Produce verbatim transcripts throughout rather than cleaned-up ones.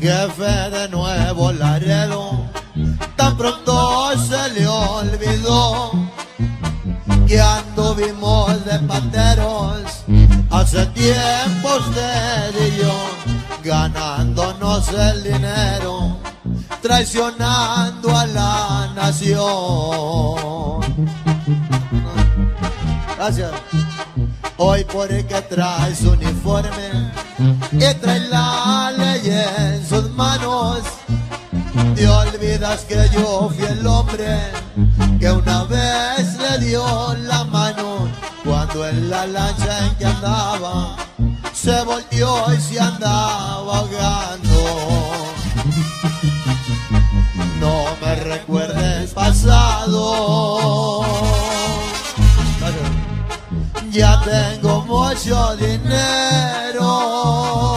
jefe de Nuevo Laredo, tan pronto se le olvidó que anduvimos de pateros hace tiempo usted y yo, ganándonos el dinero, traicionando a la nación. Gracias. Hoy por el que trae su uniforme y trae la ley en sus manos, te olvidas que yo fui el hombre que una vez le dio la mano cuando en la lancha en que andaba se volteó y se andaba ahogando. No me recuerdes pasado, ya tengo mucho dinero,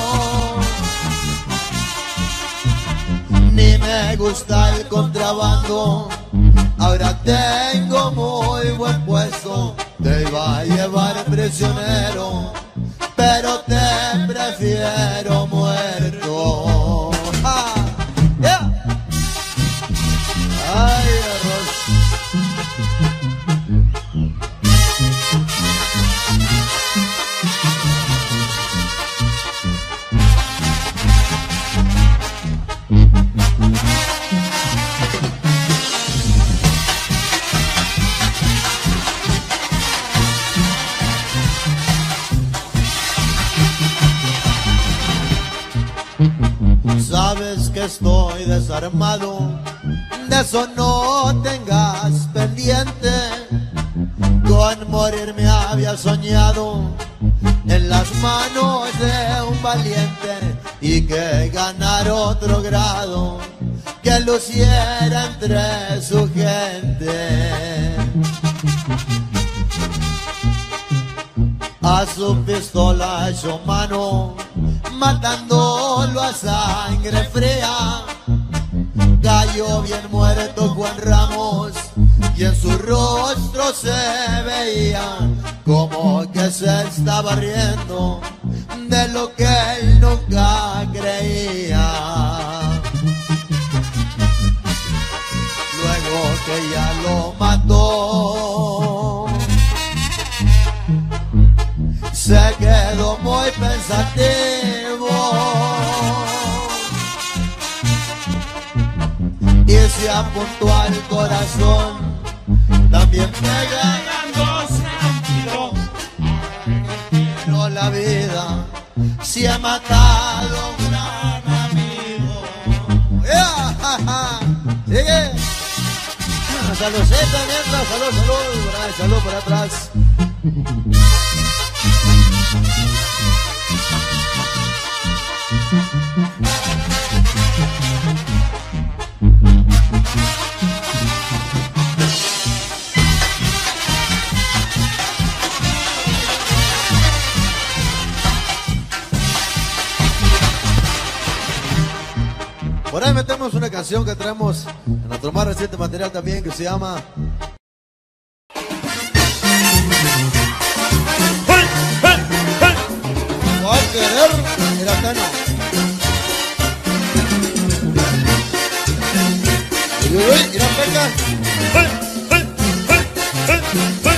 ni me gusta el contrabando, ahora tengo muy buen puesto, te iba a llevar prisionero, pero te prefiero muerto. ¡Ah! Yeah. Ay, arroz. Sabes que estoy desarmado, de eso no tengas pendiente. Con morir me había soñado en las manos de un valiente y que ganar otro grado que luciera entre su gente. A su pistola echó mano, matándolo a sangre fría. Cayó bien muerto Juan Ramos y en su rostro se veía como que se estaba riendo de lo que él nunca creía. Luego que ya lo mató, se quedó muy pensativo y se apuntó al corazón, también pegándose un tiro. Pero la vida se ha matado un gran amigo. ¡Yeah! ¡Sigue! Saludcita mientras, salud, salud, salud por atrás. Por ahí metemos una canción que traemos en nuestro más reciente material también, que se llama ¡Hey! ¡Hey! ¡Hey! No va a querer el atano. Uy, uy, mira peca. ¡Hey! ¡Hey! ¡Hey! ¡Hey! ¡Hey!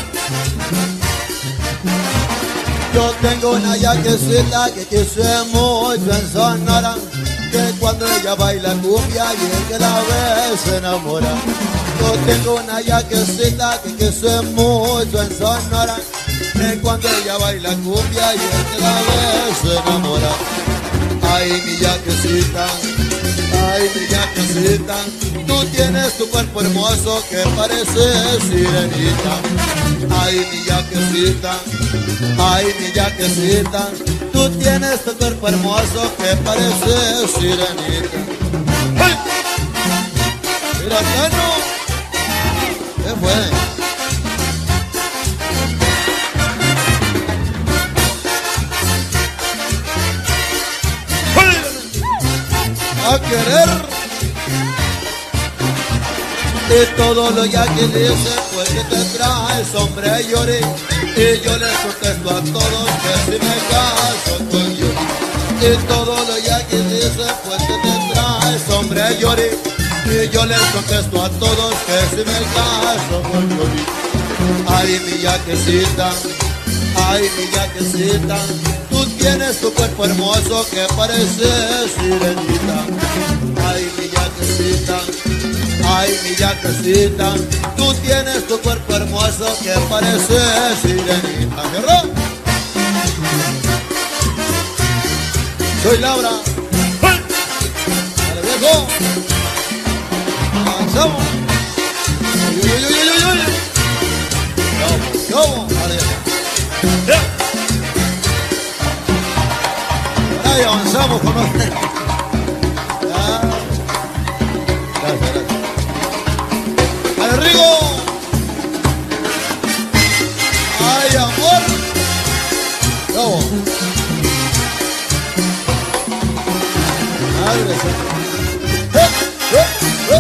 Yo tengo una yaquecita que quise mucho en Sonora, que cuando ella baila cumbia y el que la ve se enamora. Yo tengo una yaquecita que quise mucho en Sonora, que cuando ella baila cumbia y el que la ve se enamora. Ay, mi yaquecita, ay, mi yaquecita, tú tienes tu cuerpo hermoso que parece sirenita. Ay, mi yaquecita, ay, mi yaquecita, tú tienes tu cuerpo hermoso que parece sirenita. ¡Hey! Mira, Tano, ¿qué fue? ¡Hey! A querer. Y todo lo ya que dice, pues que te traes, hombre, lloré. Y yo les contesto a todos que si me caso con yo. Y todo lo ya que dice, pues que te hombre llore, y yo les contesto a todos que si me caso con llorí. Ay, mi yaquecita, ay, mi yaquecita, tú tienes tu cuerpo hermoso que parece sirenita. Ay, mi yaquecita, ay, mi yaquecita, tú tienes tu cuerpo hermoso que parece sirenita. ¿Cerró? Soy Laura. Dale, viejo. Avanzamos. Uy, uy, uy, uy, uy. ¿Cómo? Dale. Ahí avanzamos con usted. Ya. Gracias, gracias. ¡Dale, Rigo! ¡Ay, amor! ¿Cómo? Madre santa. ¡Eh! ¡Eh! ¡Eh!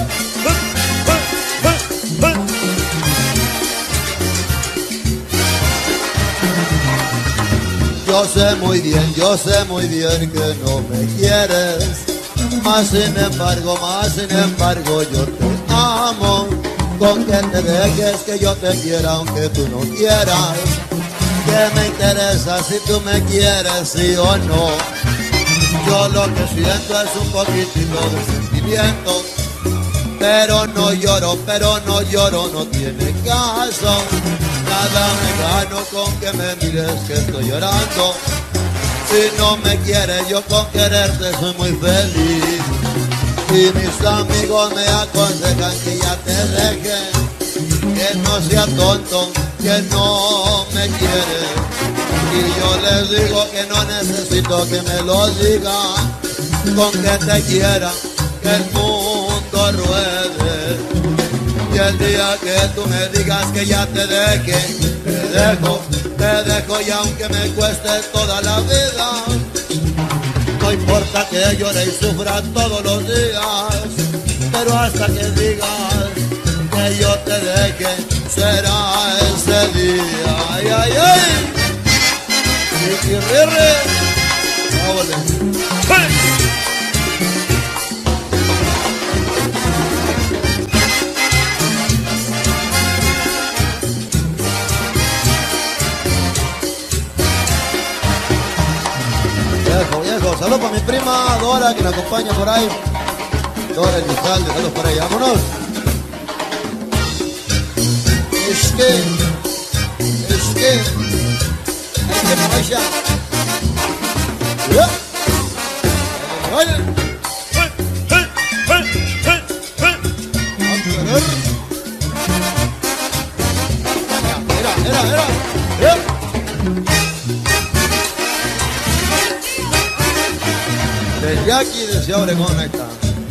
Yo sé muy bien, yo sé muy bien que no me quieres, mas sin embargo, más sin embargo yo te amo. Con que te dejes que yo te quiera aunque tú no quieras. ¿Qué me interesa si tú me quieres, sí o no? Yo lo que siento es un poquitito de sentimiento, pero no lloro, pero no lloro, no tiene caso. Nada me gano con que me mires que estoy llorando. Si no me quieres, yo con quererte soy muy feliz. Y mis amigos me aconsejan que ya te dejen, que no sea tonto, que no me quieres. Y yo les digo que no necesito que me lo digan, con que te quiera, que el mundo ruede. Y el día que tú me digas que ya te deje, te dejo, te dejo y aunque me cueste toda la vida, no importa que llore y sufra todos los días, pero hasta que digas que yo te deje, será ese día. Ay, ay, ay. Ricky Rere. ¡Hey! Viejo, viejo, saludos para mi prima Dora que me acompaña por ahí. Dora Elizalde, saludos por ahí, vámonos. Es que, es que, es que me vaya. ¿Ya? ¡Vaya! Mira, mira, mira, mira. Desde aquí, desde Obregón, ahí está.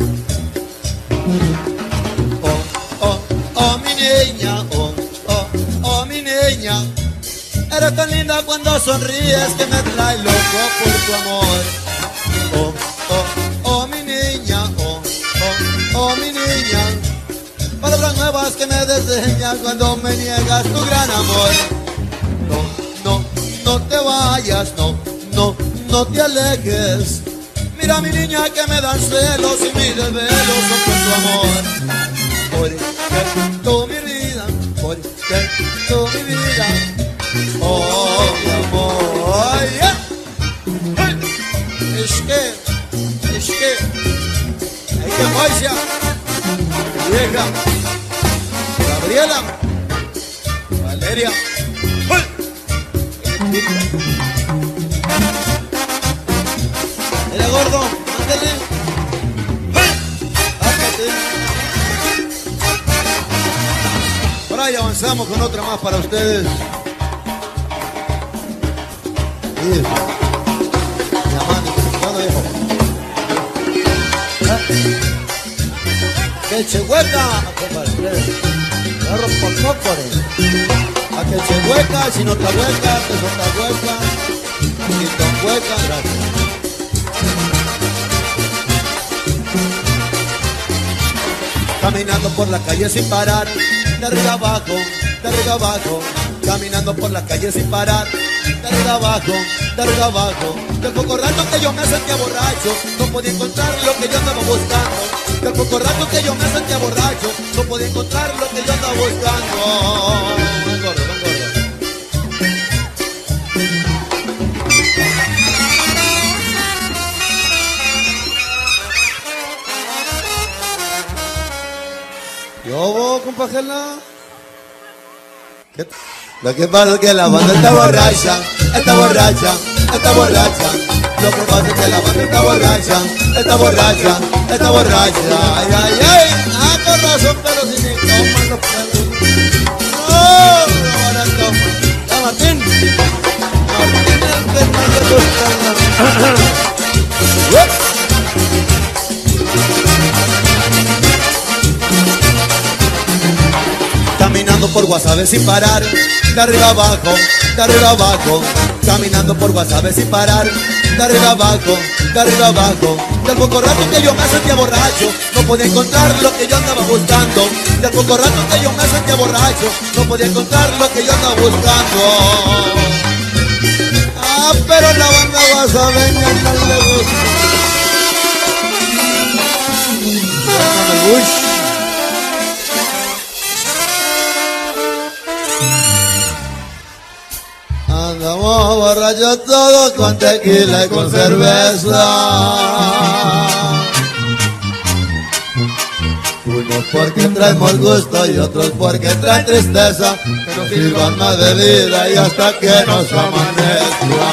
Oh, oh, oh, mi niña, oh, oh, oh, mi niña. Eres tan linda cuando sonríes que me trae loco por tu amor. Oh, oh, oh, mi niña, oh, oh, oh, mi niña. Palabras nuevas que me desdeñas cuando me niegas tu gran amor. No, no, no te vayas, no, no, no te alejes. Mira mi niña que me dan celos y mis desvelos son por tu amor. Porque tú mi vida, porque tú mi vida. Oh, mi amor, yeah. Es que, es que, hay que Moisha, vieja, Gabriela, Valeria. Mira, gordo, ándale. Ándale. Por ahí avanzamos con otra más para ustedes. Sí. Llamando, ¿cuándo, viejo? ¿Ah? Que chehueca, compadre. Agarro por cópore. A que chehueca, si no está hueca, que no está hueca. Si está hueca, gracias. Caminando por la calle sin parar, de arriba abajo, de arriba abajo. Caminando por la calle sin parar, de arriba abajo, de arriba abajo. Del poco rato que yo me sentía borracho, no podía encontrar lo que yo estaba buscando. poco rato que yo me sentía borracho, no podía encontrar lo que yo andaba buscando. Ven gordo, ven gordo. Yo vos, compa Gela. ¿Qué? Lo que pasa es que la banda está borracha, está borracha, está borracha. Lo que pasa es que la banda está borracha, está borracha, está borracha. Ay, ay, ay. Ah, con razón, pero si ni toman los pelos. No, no van a tomar. Ya, Martín. Martín es el que más le gusta. Caminando por Guasave sin parar, de arriba abajo, de arriba abajo. Caminando por Guasave sin parar, de arriba abajo, de arriba abajo. Del poco rato que yo me sentía borracho, no podía encontrar lo que yo andaba buscando. Del poco rato que yo me sentía borracho, no podía encontrar lo que yo andaba buscando. Ah, pero la banda guasaveña no le gusta. No me gusta. Andamos borrachos todos con tequila y con cerveza. Unos porque traemos gusto y otros porque traen tristeza, que nos sirvan más de vida y hasta que nos amanezca.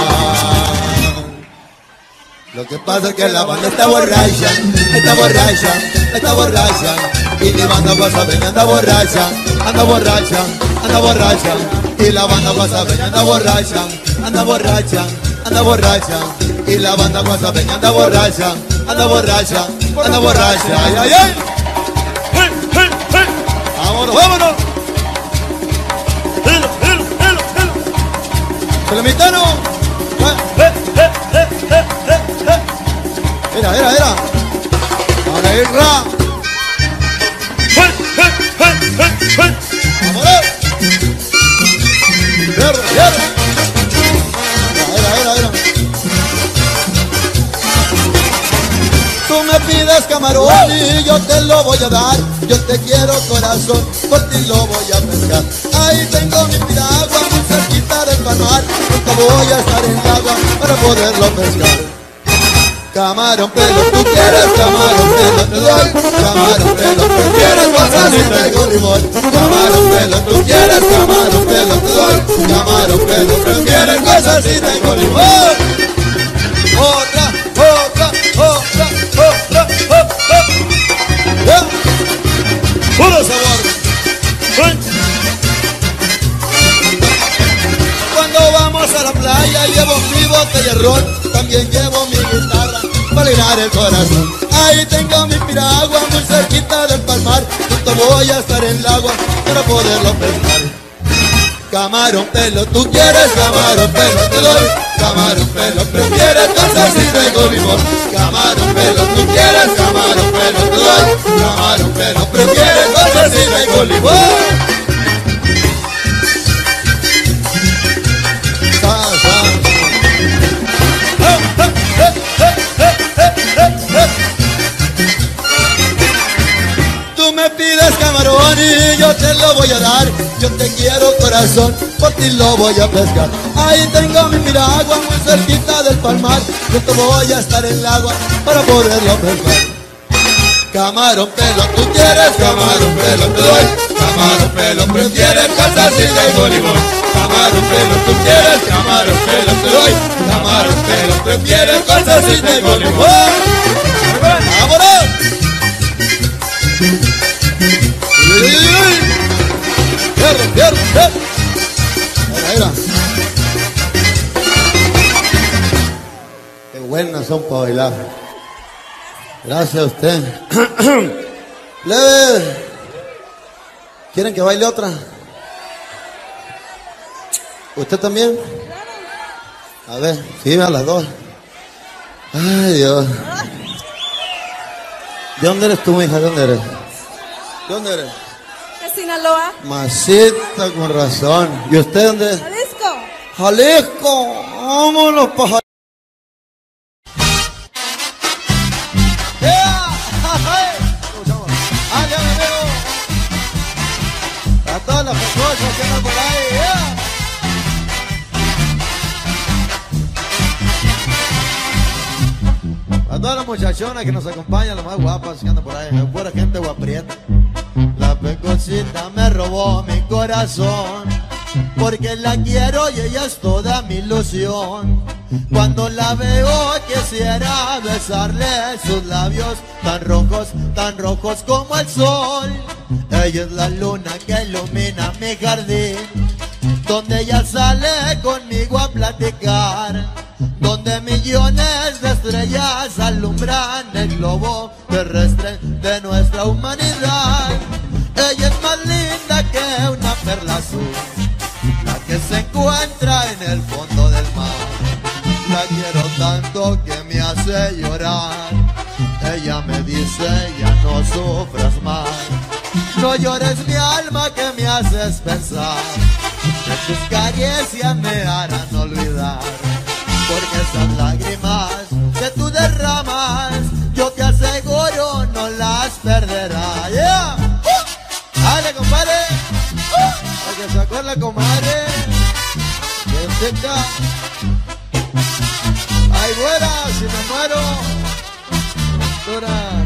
Lo que pasa es que la banda está borracha, está borracha, está borracha. Y mi banda guasaveña anda borracha, anda borracha, anda borracha. Y la banda guasaveña anda borracha, anda borracha, anda borracha. Y la banda guasaveña anda borracha, anda borracha, anda borracha. Ay, ay, ay. Vámonos, vámonos. Celemitano. Mira, mira, mira. Ahora irra. Vámonos. Hierro, hierro. Mira, mira, mira. Tú me pides camarón y yo te lo voy a dar. Yo te quiero corazón, por ti lo voy a pescar. Ahí tengo mi piragua muy cerquita del palmar. Nunca voy a estar en el agua para poderlo pescar. Camarón pelo, tú quieres camarón pelo, te doy. Camarón pelo, tú quieres cosas y traigo limón. Camarón pelo, tú quieres camarón pelo, te doy. Camarón pelo, prefieres cosas y traigo limón. Otra, otra, otra, otra, otra. ¿Ya? Puro sabor. Cuando vamos a la playa llevo mi botella de ron, también llevo mi guitarra para alegrar el corazón. Ahí tengo mi piragua muy cerquita del palmar. Junto voy a estar en el agua para poderlo pescar. Camarón pelo, tú quieres camarón pelo, te doy. Camarón pelo, prefieres cosas y traigo limón. Camarón pelo, tú quieres camarón pelo, te doy. Camarón pelo, prefieres cosas y traigo limón. Tú me pides camarón y yo te lo voy a dar. Yo te quiero corazón, por ti lo voy a pescar. Ahí tengo mi piragua muy cerquita del palmar. Yo te voy a estar en el agua para poderlo pescar. Camarón pelo, tú quieres camarón pelo, te doy. Camarón pelo, prefieres cosas y traigo limón. Camarón pelo, tú quieres camarón pelo, te doy. Camarón pelo, prefieres cosas y traigo limón. ¡Vámonos! ¡Uy, uy, uy! ¡Fierro, fierro, fierro! Mira, mira. Qué buenas son para bailar. Gracias a usted. Leve. ¿Quieren que baile otra? ¿Usted también? A ver, sí, a las dos. Ay, Dios. ¿De dónde eres tú, mija? ¿De dónde eres? ¿De dónde eres? De Sinaloa. Masita, con razón. ¿Y usted dónde es? Jalisco. Jalisco. Vámonos, paja. todas las muchachonas que nos acompañan, las más guapas que andan por ahí, pura gente guaprieta. La pecosita me robó mi corazón, porque la quiero y ella es toda mi ilusión. Cuando la veo quisiera besarle sus labios tan rojos, tan rojos como el sol. Ella es la luna que ilumina mi jardín, donde ella sale conmigo a platicar, donde millones de estrellas alumbran el globo terrestre de nuestra humanidad. Ella es más linda que una perla azul, la que se encuentra en el fondo del mar. La quiero tanto que me hace llorar. Ella me dice, ya no sufras más, no llores mi alma que me haces pensar, que tus caricias me harán olvidar. Porque esas lágrimas que tú derramas, yo te aseguro no las perderás. Yeah. Uh. Dale, compadre. Uh. Para que se acuerde, comadre. Que seca. Ay, buena, si me muero. Dura.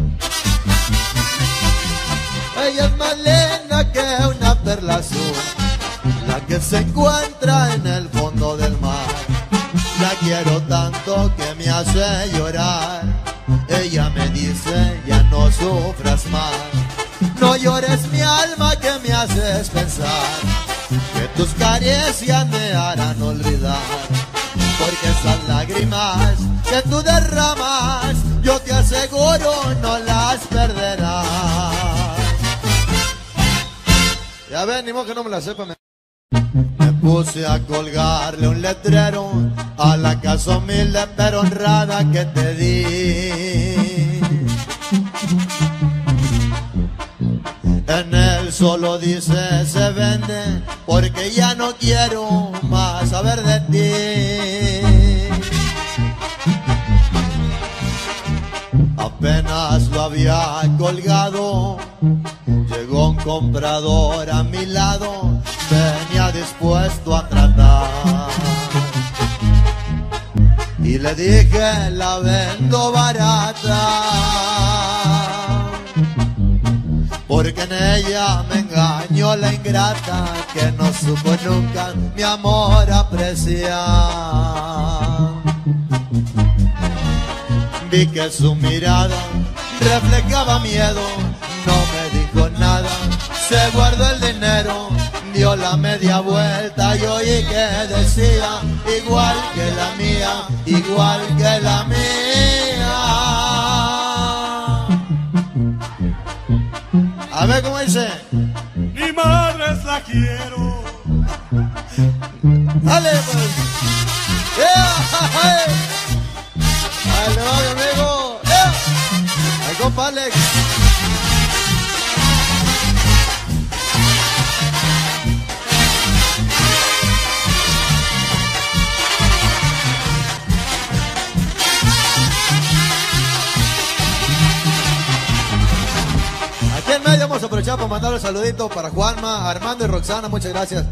Ella es más linda que una perla azul, la que se encuentra en el fondo del mar. La quiero tanto que me hace llorar. Ella me dice, ya no sufras más, no llores mi alma que me haces pensar, que tus caricias me harán olvidar. Porque esas lágrimas que tú derramas, yo te aseguro no las perderás. Ya ven, ni modo que no me la sepa. Me puse a colgarle un letrero a la casa humilde pero honrada que te di. En él solo dice se vende, porque ya no quiero más saber de ti. Apenas lo había colgado, llegó un comprador a mi lado, venía dispuesto a tratar. Y le dije, la vendo barata, porque en ella me engañó la ingrata, que no supo nunca mi amor apreciar. Vi que su mirada reflejaba miedo, no me dijo nada, se guardó el dinero, dio la media vuelta y oí que decía, igual que la mía, igual que la mía. A ver cómo dice. Mi madre la quiero. Dale pues. Yeah, hey. Dale, va, mi amigo. Yeah. Ahí, compa Alex. Aquí en medio vamos a aprovechar para mandar un saludito para Juanma, Armando y Roxana, muchas gracias.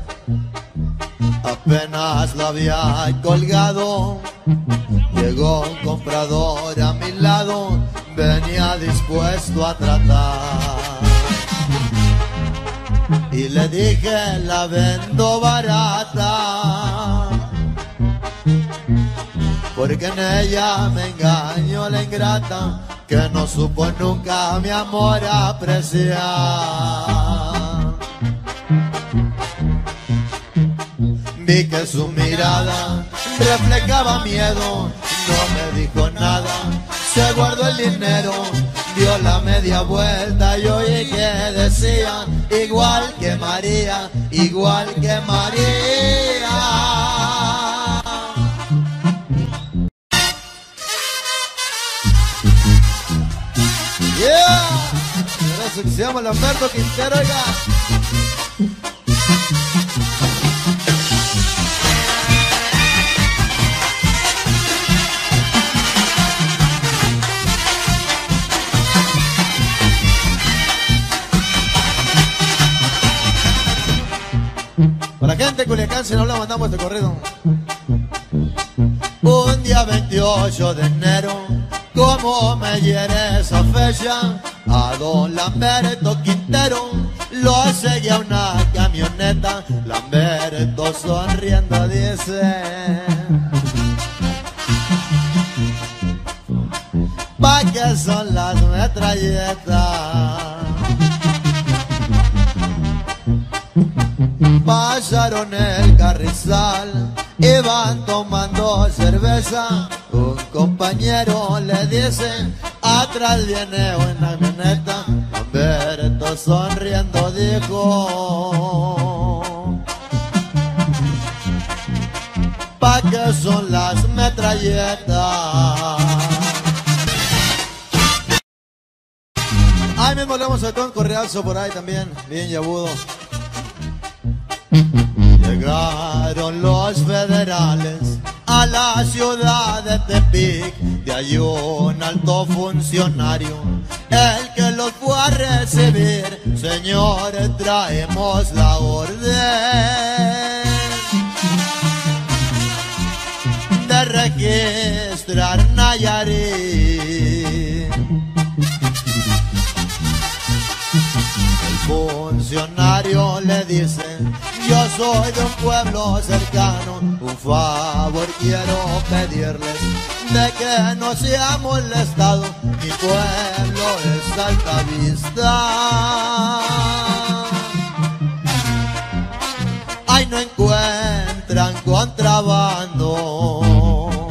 Apenas la había colgado, llegó un comprador a mi lado, venía dispuesto a tratar. Y le dije, la vendo barata, porque en ella me engañó la ingrata, que no supo nunca mi amor apreciar. Vi que su mirada reflejaba miedo, no me dijo nada, se guardó el dinero, dio la media vuelta y oí que decía, igual que María, igual que María. Yeah, eso que se llama Lamberto Quintero, oiga. Para la gente de Culiacán, si no la mandamos este corrido. Un día veintiocho de enero Como me hiere esa fecha, a don Lamberto Quintero lo seguía una camioneta. Lamberto sonriendo dice: ¿pa' qué son las metralletas? Pasaron el carrizal, iban tomando cerveza. Un compañero le dice: atrás viene una camioneta. Lamberto sonriendo dijo: ¿pa' qué son las metralletas? Ahí mismo le vamos a con correazo por ahí también, bien yabudo. Llegaron los federales a la ciudad de Tepic. De ahí un alto funcionario, el que los fue a recibir: señores, traemos la orden de registrar Nayarit. El funcionario le dice: yo soy de un pueblo cercano, un favor quiero pedirles, de que no se ha molestado, mi pueblo es Altavista. Ahí no encuentran contrabando.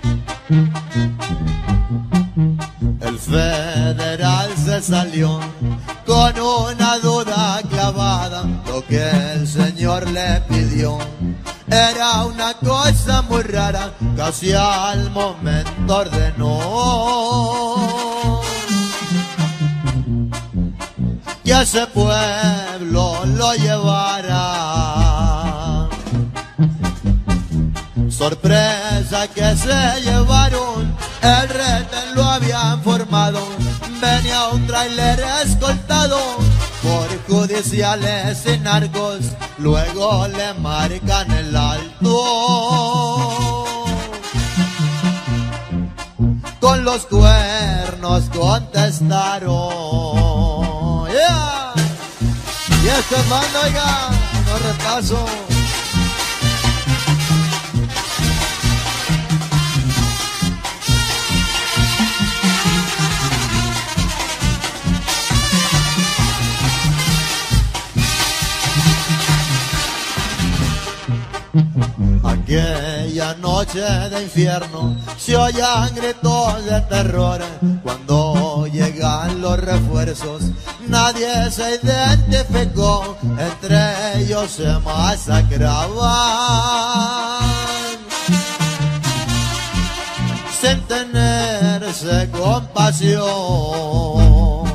El federal se salió con una duda clavada. Lo que el señor le pidió era una cosa muy rara, casi al momento ordenó que a ese pueblo lo llevara. Sorpresa que se llevaron, el retén lo habían formado. Venía un tráiler escoltado por judiciales y narcos, luego le marcan el alto. Con los cuernos contestaron. Yeah. Y este mando, oiga, no repaso. Aquella noche de infierno se oían gritos de terror. Cuando llegan los refuerzos nadie se identificó, entre ellos se masacraban sin tenerse compasión.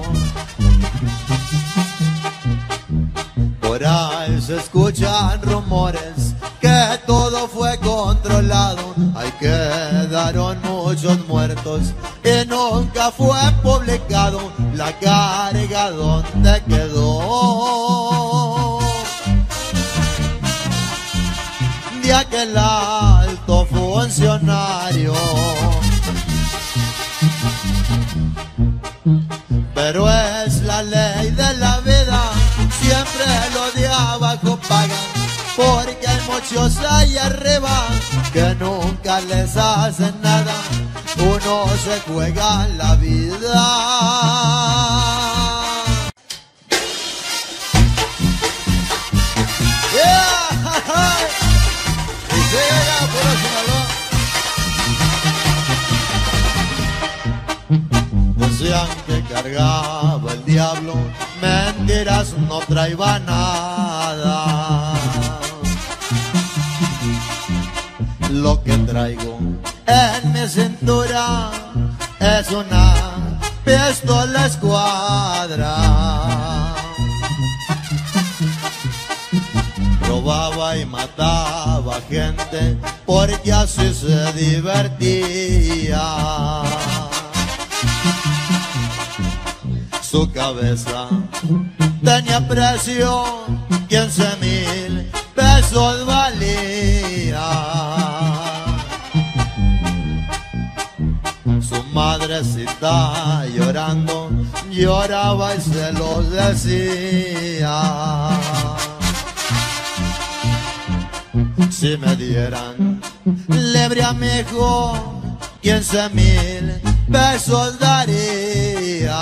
Por ahí se escuchan rumores que todo fue controlado. Ahí quedaron muchos muertos y nunca fue publicado la carga donde quedó de aquel alto funcionario. Pero es la ley de la vida, siempre lo de abajo pagan, porque hay muchos ahí arriba que nunca les hacen nada. Uno se juega la vida. Yeah. Y llega por Sinaloa. Decían que cargaba el diablo, mentiras, no traía nada. Lo que traigo en mi cintura es una pistola escuadra. Robaba y mataba gente porque así se divertía. Su cabeza tenía precio, quince mil pesos valía. Su madrecita llorando, lloraba y se los decía. Si me dieran libre a mi hijo, quince mil pesos daría.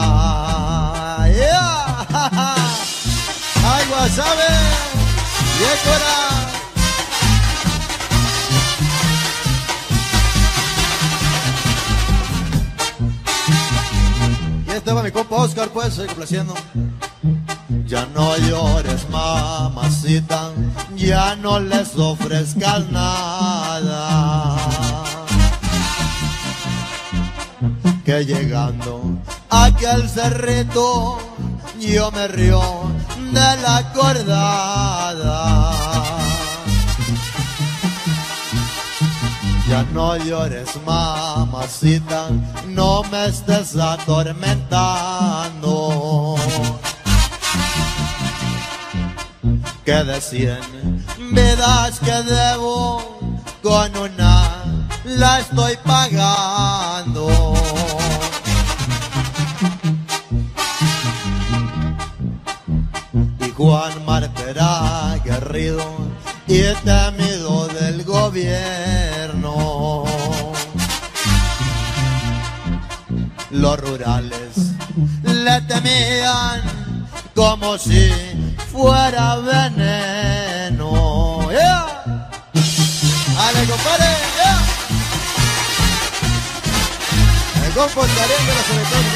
Yeah. Ay, Guasave, Yécora. Y este va mi compa Oscar, pues, estoy complaciendo. Ya no llores, mamacita, ya no les ofrezcas nada, que llegando a aquel cerrito yo me río de la acordada. Ya no llores, mamacita, no me estés atormentando, que de cien vidas que debo, con una la estoy pagando. Y Juan Marte era aguerrido y temido del gobierno. Los rurales le temían como si fuera veneno. Yeah. ¡Ale, compadre! Yeah. Me comportaré que la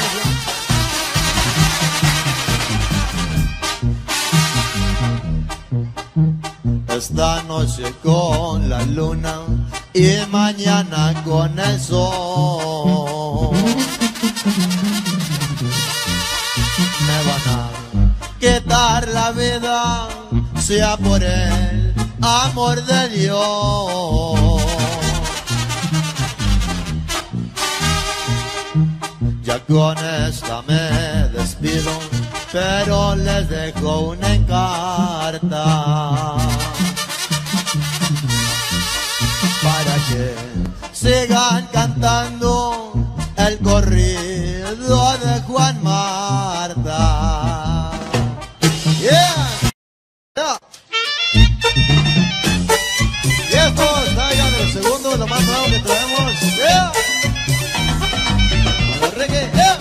sobre todo. Esta noche con la luna y mañana con el sol me van a quitar la vida, sea por el amor de Dios. Ya con esta me despido, pero les dejo una encarta para que sigan cantando el corrido de Juan Marta. Yeah. Yeah. Y esto está ya de los segundos, lo más nuevo que traemos. Yeah. Con el reggae. Yeah.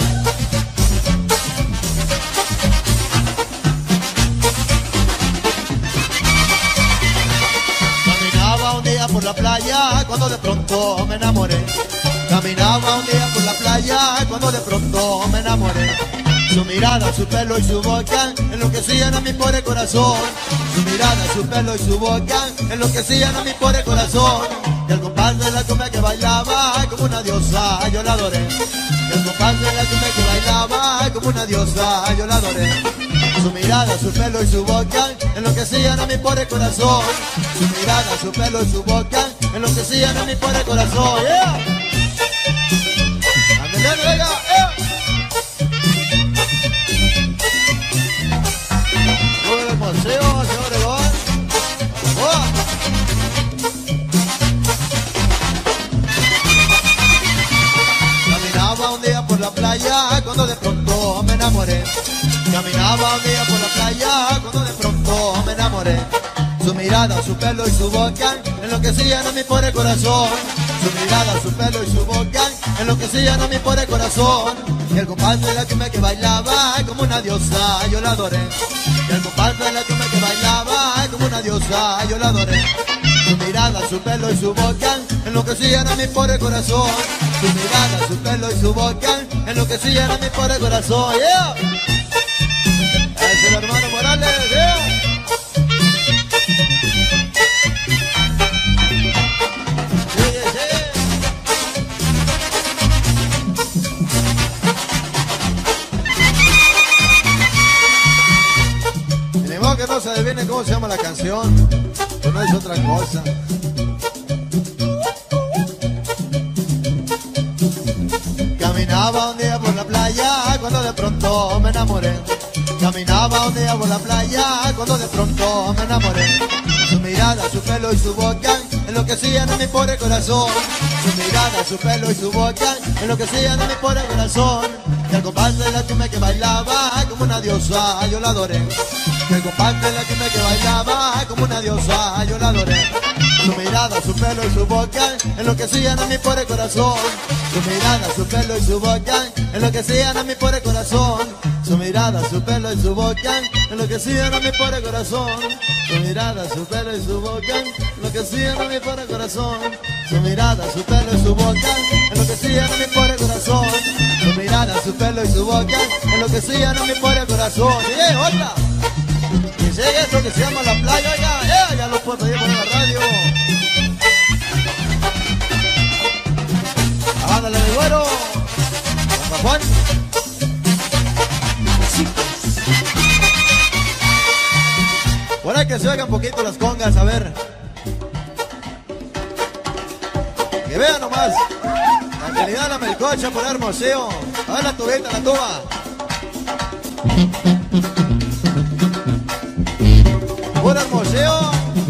Caminaba un día por la playa cuando de pronto me enamoré. Caminaba un día por la playa cuando de pronto me enamoré. Su mirada, su pelo y su boca enloquecían a mi pobre corazón. Su mirada, su pelo y su boca enloquecían a mi pobre corazón. Y el compás de la cumbia que bailaba como una diosa, yo la adoré. Y el compás de la cumbia que bailaba como una diosa, yo la adoré. Su mirada, su pelo y su boca enloquecían a mi pobre corazón. Su mirada, su pelo y su boca enloquecían a mi pobre corazón. Yeah. ¡Andale, venga! ¡Eh! ¡Sube el museo, señor Obregón! ¡Oh! Caminaba un día por la playa cuando de pronto me enamoré. Caminaba un día por la playa cuando de pronto me enamoré. Su mirada, su pelo y su boca enloquecían a mi pobre corazón. Su mirada, su pelo y su boca enloquecían a mi pobre corazón. Y el compás de la cumbia que bailaba como una diosa, yo la adoré. Y el compás de la cumbia que bailaba como una diosa, yo la adoré. Su mirada, su pelo y su boca enloquecían a mi pobre corazón. Su mirada, su pelo y su boca enloquecían a mi pobre corazón. Yeah. Es el hermano Morales. Yeah. Que no se adivine cómo se llama la canción, pues no es otra cosa. Caminaba un día por la playa cuando de pronto me enamoré. Caminaba un día por la playa cuando de pronto me enamoré. Su mirada, su pelo y su boca enloquecían a mi pobre corazón. Su mirada, su pelo y su boca enloquecían a mi pobre corazón. Y al compás de la cumbia que bailaba como una diosa, yo la adoré. Y al compás de la cumbia que bailaba como una diosa, yo la adoré. Su mirada, su pelo y su boca enloquecían a mi pobre corazón. Su mirada, su pelo y su boca enloquecían a mi pobre corazón. Su mirada, su pelo y su boca enloquecían a mi pobre corazón. Su mirada, su pelo y su boca enloquecían a mi pobre corazón. Su mirada, su pelo y su boca enloquecían a mi pobre corazón. Su mirada, su pelo y su boca enloquecían a mi pobre corazón. Y eh, otra. Y sigue esto que se llama La Playa, oiga, eh, ya lo puedo pedir por la radio. Ándale, mi güero. Papá Juan. Por ahí que se oigan un poquito las congas, a ver. Que vean nomás. Tranquilidad, la melcocha por Hermoseo. A ver la tubita, la tuba. Por Hermoseo.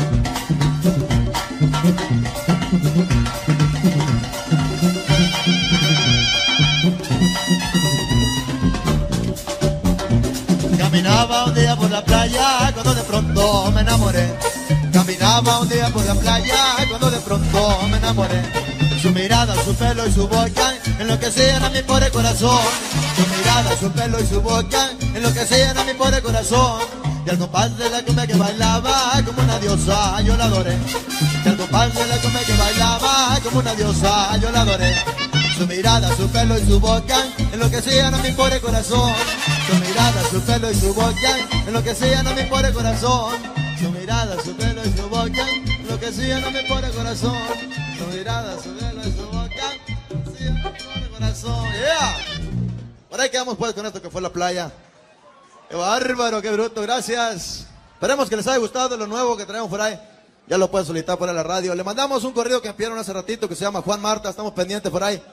Caminaba un día por la playa cuando de pronto me enamoré. Caminaba un día por la playa cuando de pronto me enamoré. Su mirada, su pelo y su boca enloquecían a mi pobre corazón. Su mirada, su pelo y su boca enloquecían a mi pobre corazón. Y al compás de la cumbia que bailaba como una diosa, yo la adoré. Y al compás de la cumbia que bailaba como una diosa, yo la adoré. Su mirada, su pelo y su boca enloquecían a mi pobre corazón. Su mirada, su pelo y su boca enloquecían a mi pobre corazón. Su mirada, su pelo y su boca enloquecían a mi pobre corazón. Su mirada, su pelo y su boca enloquecían a mi pobre corazón. Yeah. Por ahí quedamos pues con esto que fue La Playa. Qué bárbaro, qué bruto, gracias. Esperemos que les haya gustado lo nuevo que traemos por ahí. Ya lo pueden solicitar por ahí en la radio. Le mandamos un corrido que me pidieron hace ratito que se llama Juan Marta. Estamos pendientes por ahí.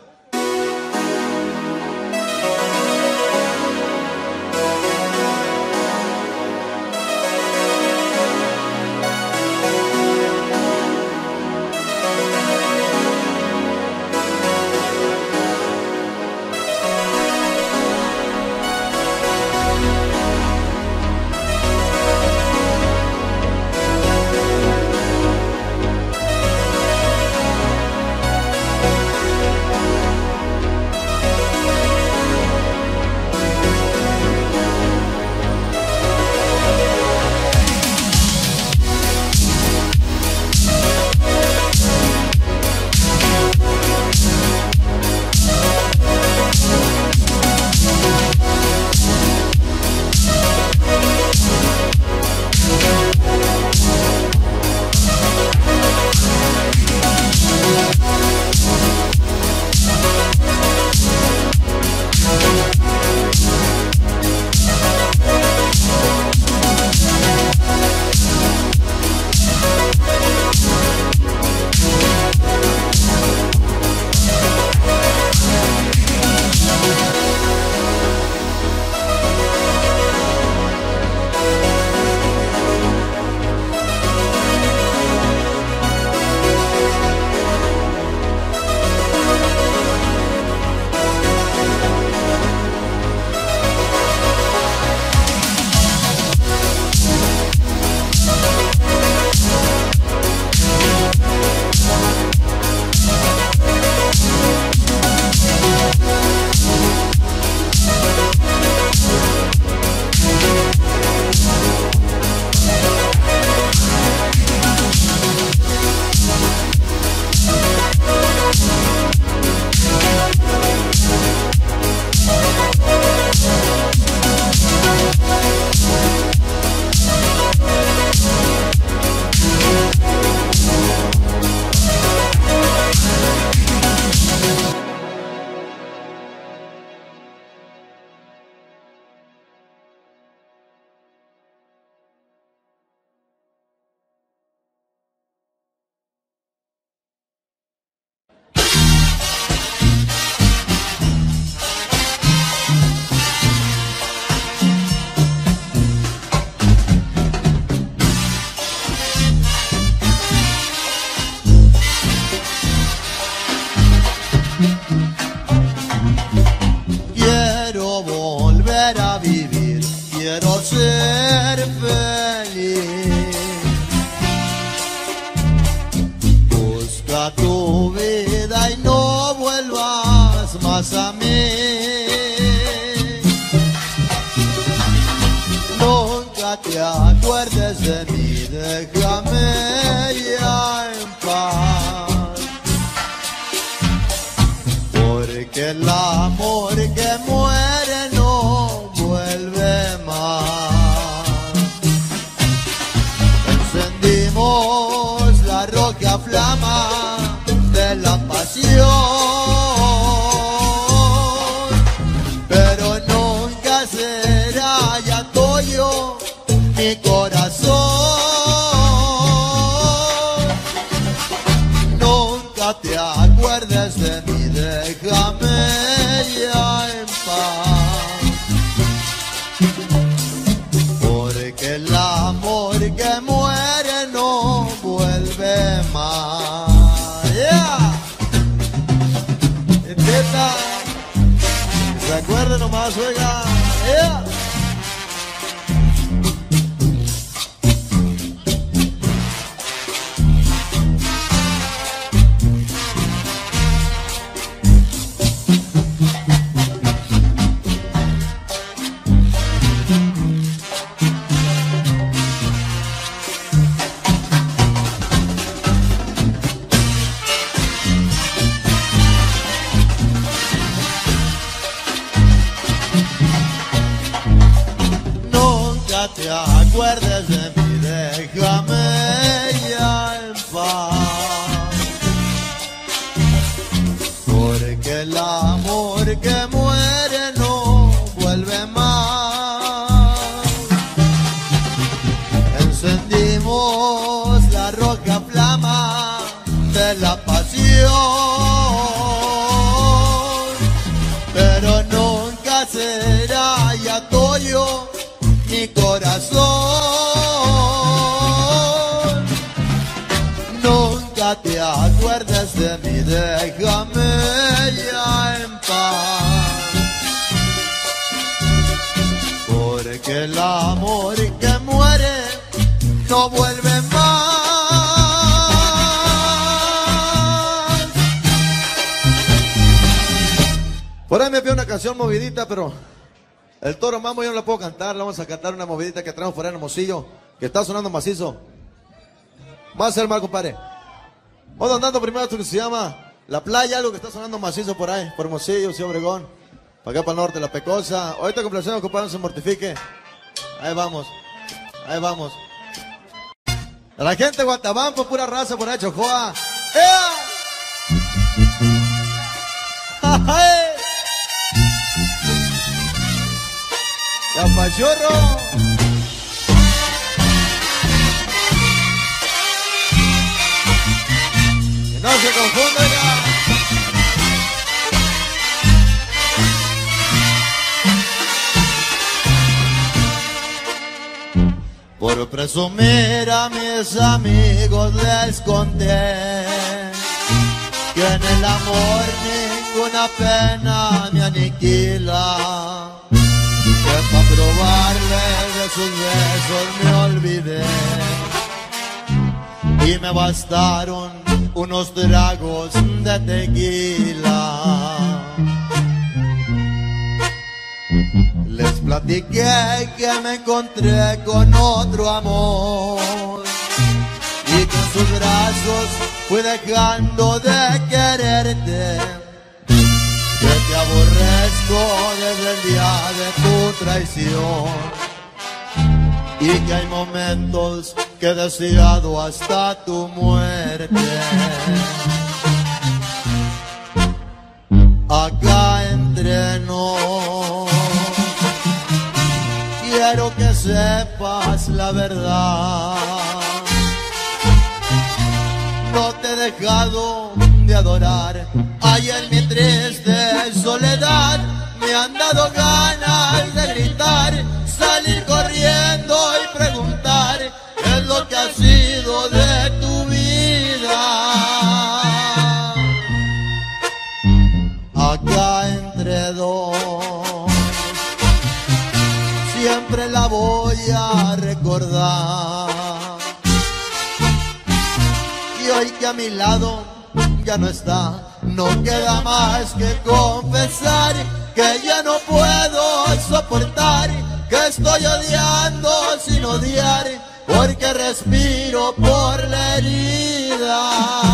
vivir, quiero ser feliz. Busca tu vida y no vuelvas más a mí. Nunca te acuerdes de mí, déjame ya en paz. Porque el amor que muere no vuelve más. Encendimos la roja flama de la pasión, pero nunca será ya tuyo mi corazón. Nunca te acuerdes de mí, déjame ya en paz. Porque el amor que muere no vuelve más. Yeah. Intenta, se acuerde nomás, oiga. Yeah. Te acuerdes de mí, déjame ya en paz. Porque el amor que muere no vuelve más. Encendimos la roja flama de la pasión, pero nunca será ya tuyo mi corazón. Nunca te acuerdes de mí, déjame ya en paz. Porque el amor que muere no vuelve más. Por ahí me pidió una canción movidita, pero el Toro Mambo yo no la puedo cantar. Le vamos a cantar una movidita que traemos por ahí en Hermosillo, que está sonando macizo. Va a ser mal, compadre. Vamos andando primero esto que se llama La Playa, algo que está sonando macizo por ahí, por Hermosillo, Ciudad Obregón, para acá para el norte, La Pecosa. Ahorita complacemos, compadre, no se mortifique. Ahí vamos, ahí vamos. A la gente de Guatabampo, pura raza por ahí, Chojoa. ¡Ea! ¡Ya pachorro! Que no se confunda ya. Por presumir a mis amigos les conté que en el amor ninguna pena me aniquila. Que para probarle de sus besos me olvidé y me bastaron unos tragos de tequila. Les platiqué que me encontré con otro amor y que en sus brazos fui dejando de quererte. Que te aborrezco desde el día de tu traición y que hay momentos que he deseado hasta tu muerte. Acá entre nos quiero que sepas la verdad. No te he dejado de adorar. Ay, en mi triste soledad me han dado ganas de gritar, salir corriendo y preguntar qué es lo que ha sido de tu vida. Acá entre dos siempre la voy a recordar. Y hoy que a mi lado ya no está, no queda más que confesar que ya no puedo soportar, que estoy odiando sin odiar, porque respiro por la herida.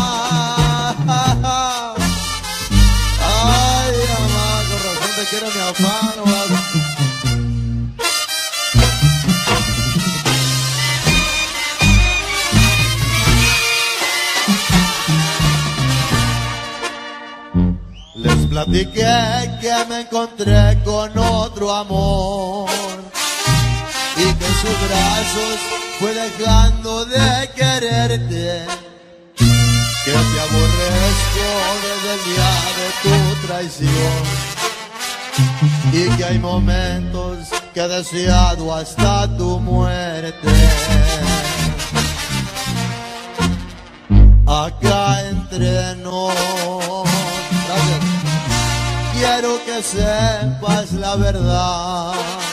Ay, mamá, con razón te quiero mi afán, mamá. Les platiqué que me encontré con otro amor y que en sus brazos fue dejando de quererte, que te aborrezco desde el día de tu traición y que hay momentos que he deseado hasta tu muerte. Acá entre nos, quiero que sepas la verdad.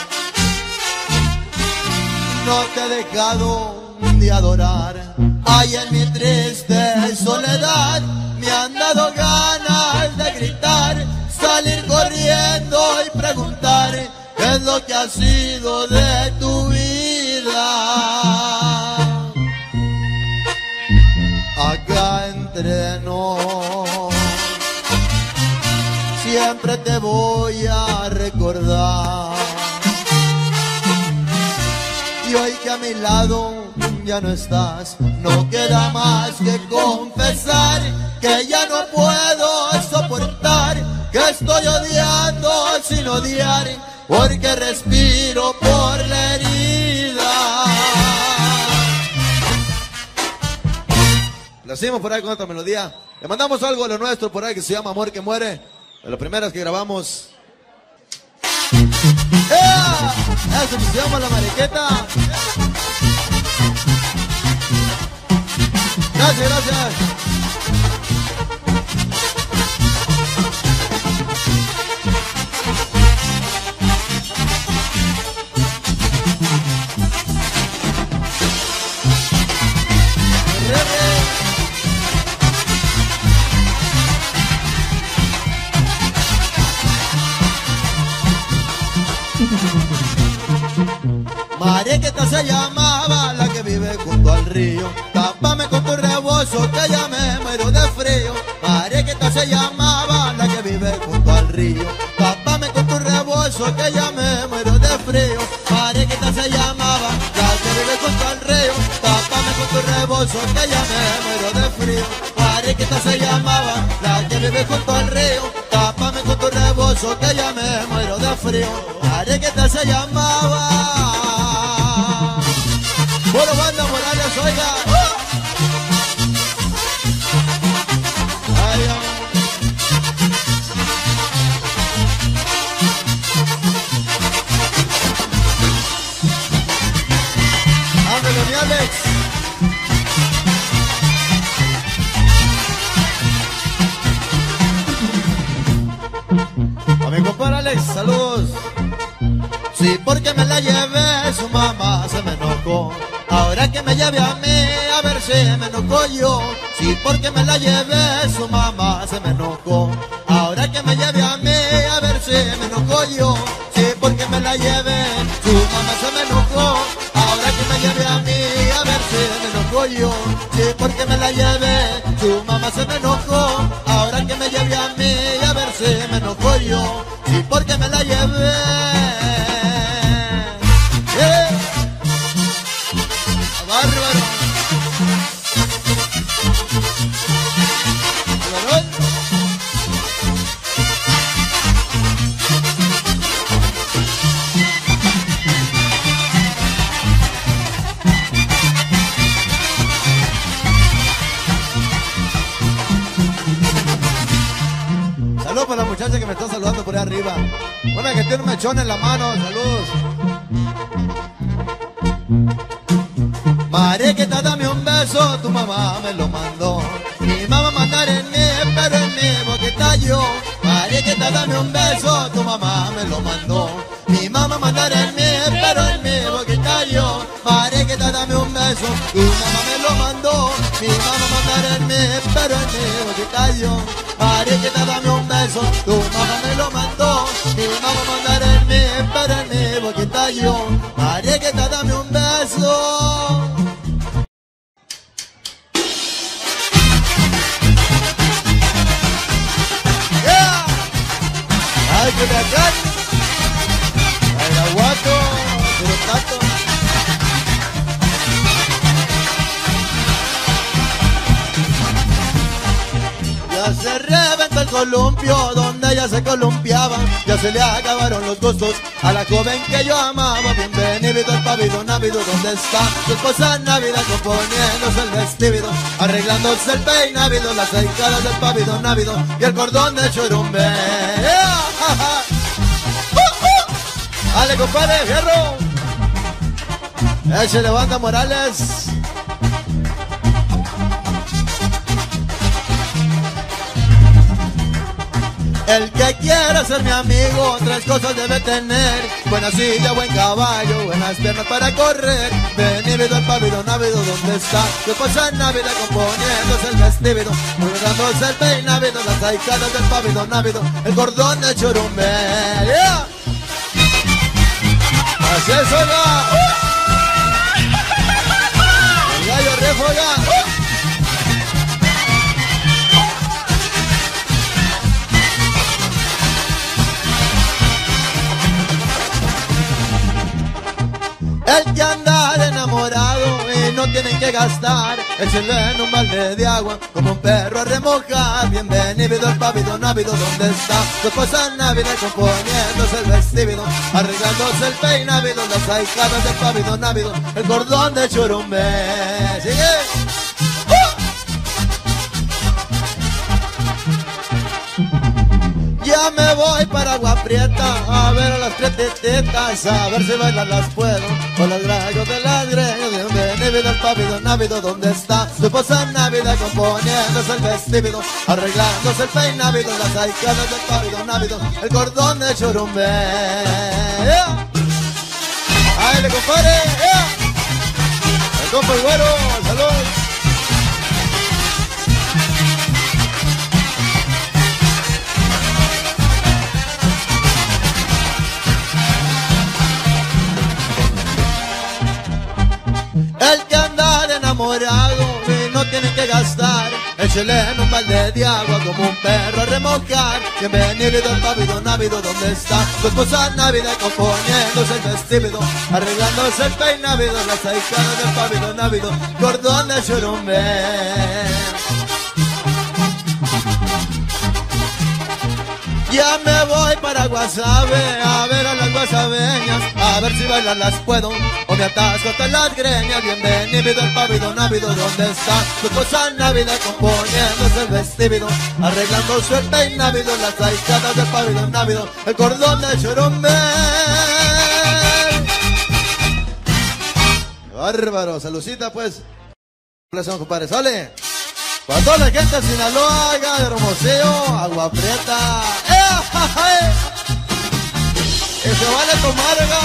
No te he dejado de adorar. Ay, en mi triste soledad me han dado ganas de gritar, salir corriendo y preguntar qué es lo que ha sido de tu vida. Acá entre nos, siempre te voy a recordar. Y hoy que a mi lado ya no estás, no queda más que confesar que ya no puedo soportar, que estoy odiando sin odiar, porque respiro por la herida. Lo hacemos por ahí con otra melodía. Le mandamos algo a lo nuestro por ahí que se llama Amor que Muere, de las primeras que grabamos. ¡Eh! Eso que se llama La Mariqueta. Gracias, gracias. Mariqueta se llamaba la que vive junto al río. Tápame con tu rebozo que ya me muero de frío. Mariqueta se llamaba la que vive junto al río. Tápame con tu rebozo que ya me muero de frío. Mariqueta se llamaba la que vive junto al río. Tápame con tu rebozo que ya me muero de frío. Mariqueta se llamaba la que vive junto al río. Tápame con tu rebozo que ya me muero de frío. Mariqueta se llamaba. Bueno, banda Morales, oiga. ¡Oh! Ay, ándale, mi Alex. A mi compadre Alex, saludos. Sí, porque me la llevé, su mamá se me enojó. Ahora que me lleve a mí, a ver si me enojo yo. Sí, porque me la llevé, su mamá se me enojó. Ahora que me lleve a mí, a ver si me enojo yo. Sí, porque me la llevé, su mamá se me enojó. Ahora que me lleve a mí, a ver si me enojo yo. Sí, porque me la llevé, su mamá se me enojó. Ahora que me lleve a mí, a ver si me enojo yo. Sí, porque me la llevé. Bárbaro. Saludos para la muchacha que me está saludando por ahí arriba. Una que tiene un mechón en la mano. Saludos. Mariqueta, dame un beso, tu mamá me lo mandó. Mi mamá mandar en mí, pero en mi boquita yo. Mariqueta, dame un beso, tu mamá me lo mandó. Mi mamá mandar en mí, pero beso, tu mamá me lo mandó. Mi mamá mandar en mí, pero en mi boquita yo. Mariquita, dame un beso, tu mamá me lo mandó. Mi mamá mandar en mí, pero en mi boquita yo. Mariquita, dame un beso. Yeah. Ay, que me acá. Ay, aguato, pero tanto. Ya se reventó el columpio donde ella se columpiaba. Ya se le acabaron los gustos a la joven que yo amaba. Bienvenido el pavido návido, ¿dónde está su esposa návida? Componiéndose el vestido, arreglándose el peinávido, las ahijadas del pavido návido y el cordón de churumbe. ¡Yeah! ¡Uh, uh! ¡Dale, compadre, fierro! Échale, banda Morales. El que quiera ser mi amigo, tres cosas debe tener: buena silla, buen caballo, buenas piernas para correr. Venido el pavido návido, ¿dónde está su esposa návida? Componiéndose el vestido, arreglándose el peinávido, las ahijadas del pavido návido, el cordón de churumbe. Yeah. Así es, oiga. El gallo refoga. El que anda de enamorado y no tienen que gastar, échale en un balde de agua como un perro a remojar. Bienvenido el pavido návido, ¿dónde está su esposa návida? Componiéndose el vestido, arreglándose el peinávido, las ahijadas del pavido návido, el cordón de churumbe. ¡Sigue! Ya me voy para Agua Prieta a ver a las prietitetas, a ver si bailar las puedo con los gallos de las greñas. Bienvenido el pavido návido, ¿dónde está su esposa návida? Componiéndose el vestido, arreglándose el peinávido, las ahijadas del pavido návido, el cordón de churumbe. Yeah. ¡Ay, le compadre! Yeah. El compa el güero, salud. El que anda de enamorado y no tiene que gastar, échele en un balde de agua como un perro a remojar. Bienvenido el pavido návido, ¿dónde está su esposa návida? Componiéndose el vestido, arreglándose el peinávido, las ahijadas del pavido návido, cordón de churumbe. Ya me voy para Guasave a ver a las guasaveñas, a ver si bailar las puedo o me atasco hasta las greñas. Bienvenido el pavido návido, ¿dónde está su esposa návida? Componiéndose el vestido, arreglándose el peinávido, las ahijadas del pavido návido, el cordón de churumbe. Bárbaro, saludcita pues. Placer, compadre, sale. Para toda la gente de Sinaloa, de Hermosillo, Agua Prieta. ¡Eh! ¡Eh! ¡Que se vale tomar, oiga!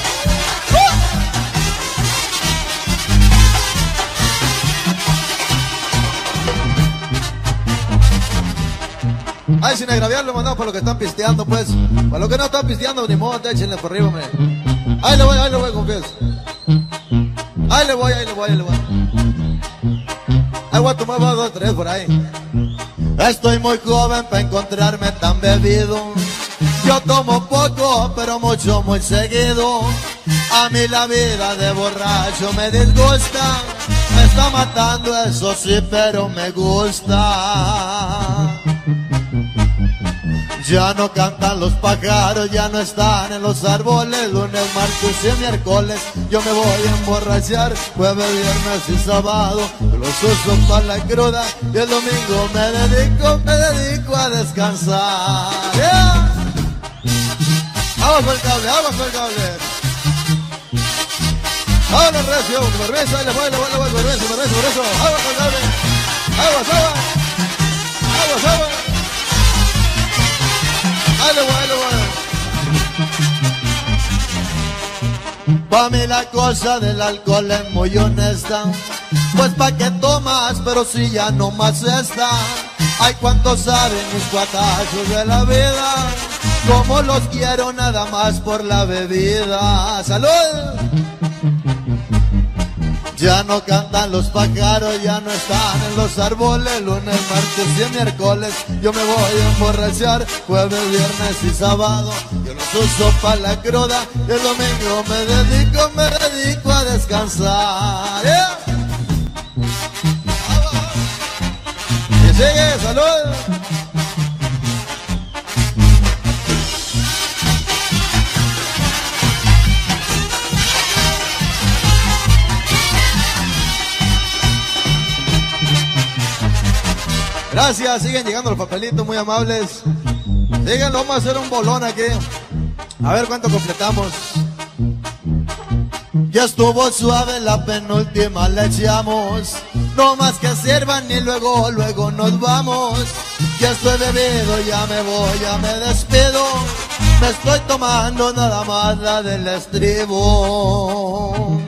¡Uh! Ay, sin agraviarlo, mandamos para los que están pisteando, pues. Para los que no están pisteando, ni modo, échenle por arriba, hombre. Ahí le voy, ahí le voy, confieso. Ahí le voy, ahí le voy, ahí le voy. Ahí voy a tomar dos o tres por ahí. Estoy muy joven para encontrarme tan bebido. Yo tomo poco, pero mucho, muy seguido. A mí la vida de borracho me disgusta. Me está matando, eso sí, pero me gusta. Ya no cantan los pájaros, ya no están en los árboles. Lunes, martes y miércoles yo me voy a emborrachar. Jueves, viernes y sábado los uso para la cruda. Y el domingo me dedico, me dedico a descansar. Yeah. Vamos con el cable, vamos con el cable. Vamos recio, permiso, ahí le voy, le voy, le voy, permiso, permiso, permiso. Vamos con el cable. Aguas, aguas. Aguas, aguas. Ahí le voy, ahí le voy. Pa' mí la cosa del alcohol es muy honesta, pues pa' que tomas, pero si ya no más está. Ay, cuánto saben mis cuatazos de la vida, como los quiero nada más por la bebida. ¡Salud! Ya no cantan los pájaros, ya no están en los árboles. Lunes, martes y miércoles yo me voy a emborrachar. Jueves, viernes y sábado yo los uso pa' la cruda. Y el domingo me dedico, me dedico a descansar. ¡Yeah! ¡Y sigue! ¡Salud! Gracias, siguen llegando los papelitos muy amables. Sigan, vamos a hacer un bolón aquí. A ver cuánto completamos. Ya estuvo suave la penúltima, le echamos. No más que sirvan y luego, luego nos vamos. Ya estoy bebido, ya me voy, ya me despido. Me estoy tomando nada más la del estribo.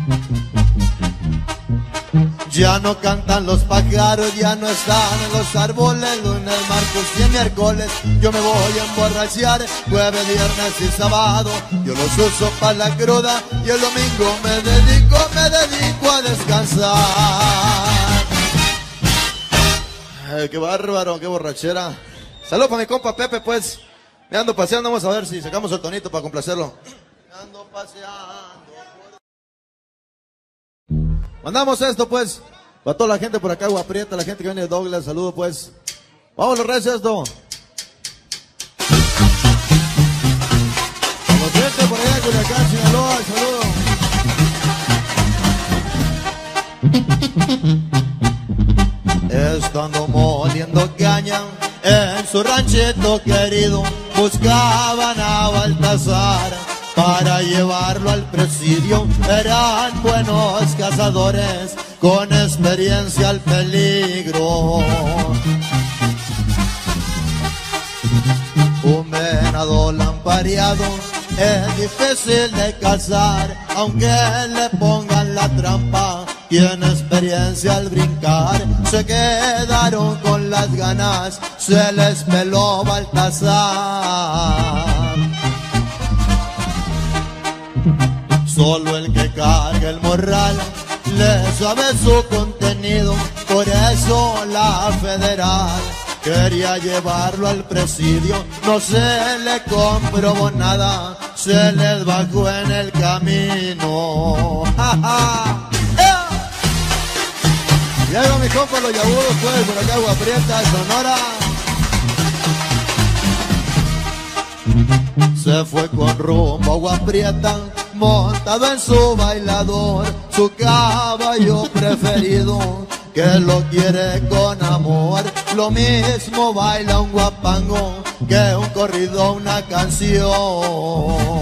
Ya no cantan los pájaros, ya no están en los árboles. Lunes, martes y miércoles yo me voy a emborrachar. Jueves, viernes y sábado yo los uso para la cruda. Y el domingo me dedico, me dedico a descansar. Ay, qué bárbaro, qué borrachera. Saludos para mi compa Pepe, pues. Me ando paseando, vamos a ver si sacamos el tonito para complacerlo. Me ando paseando. Mandamos esto, pues, para toda la gente por acá, Agua Prieta, la gente que viene de Douglas, saludos, pues. Vamos, los reyes, esto. Los gente por allá, Culiacán, Sinaloa, saludos. Estando moliendo caña en su ranchito querido, buscaban a Baltasar para llevarlo al presidio. Eran buenos cazadores con experiencia al peligro. Un venado lampareado es difícil de cazar, aunque le pongan la trampa. Tiene experiencia al brincar, se quedaron con las ganas, se les peló Baltasar. Solo el que carga el morral le sabe su contenido, por eso la federal quería llevarlo al presidio. No se le comprobó nada, se les bajó en el camino. ¡Ja, ja! Llego mi compa los yabudos, pues, por acá Agua Prieta, Sonora. Se fue con rumbo a Agua Prieta, montado en su bailador, su caballo preferido, que lo quiere con amor. Lo mismo baila un guapango que un corrido, una canción.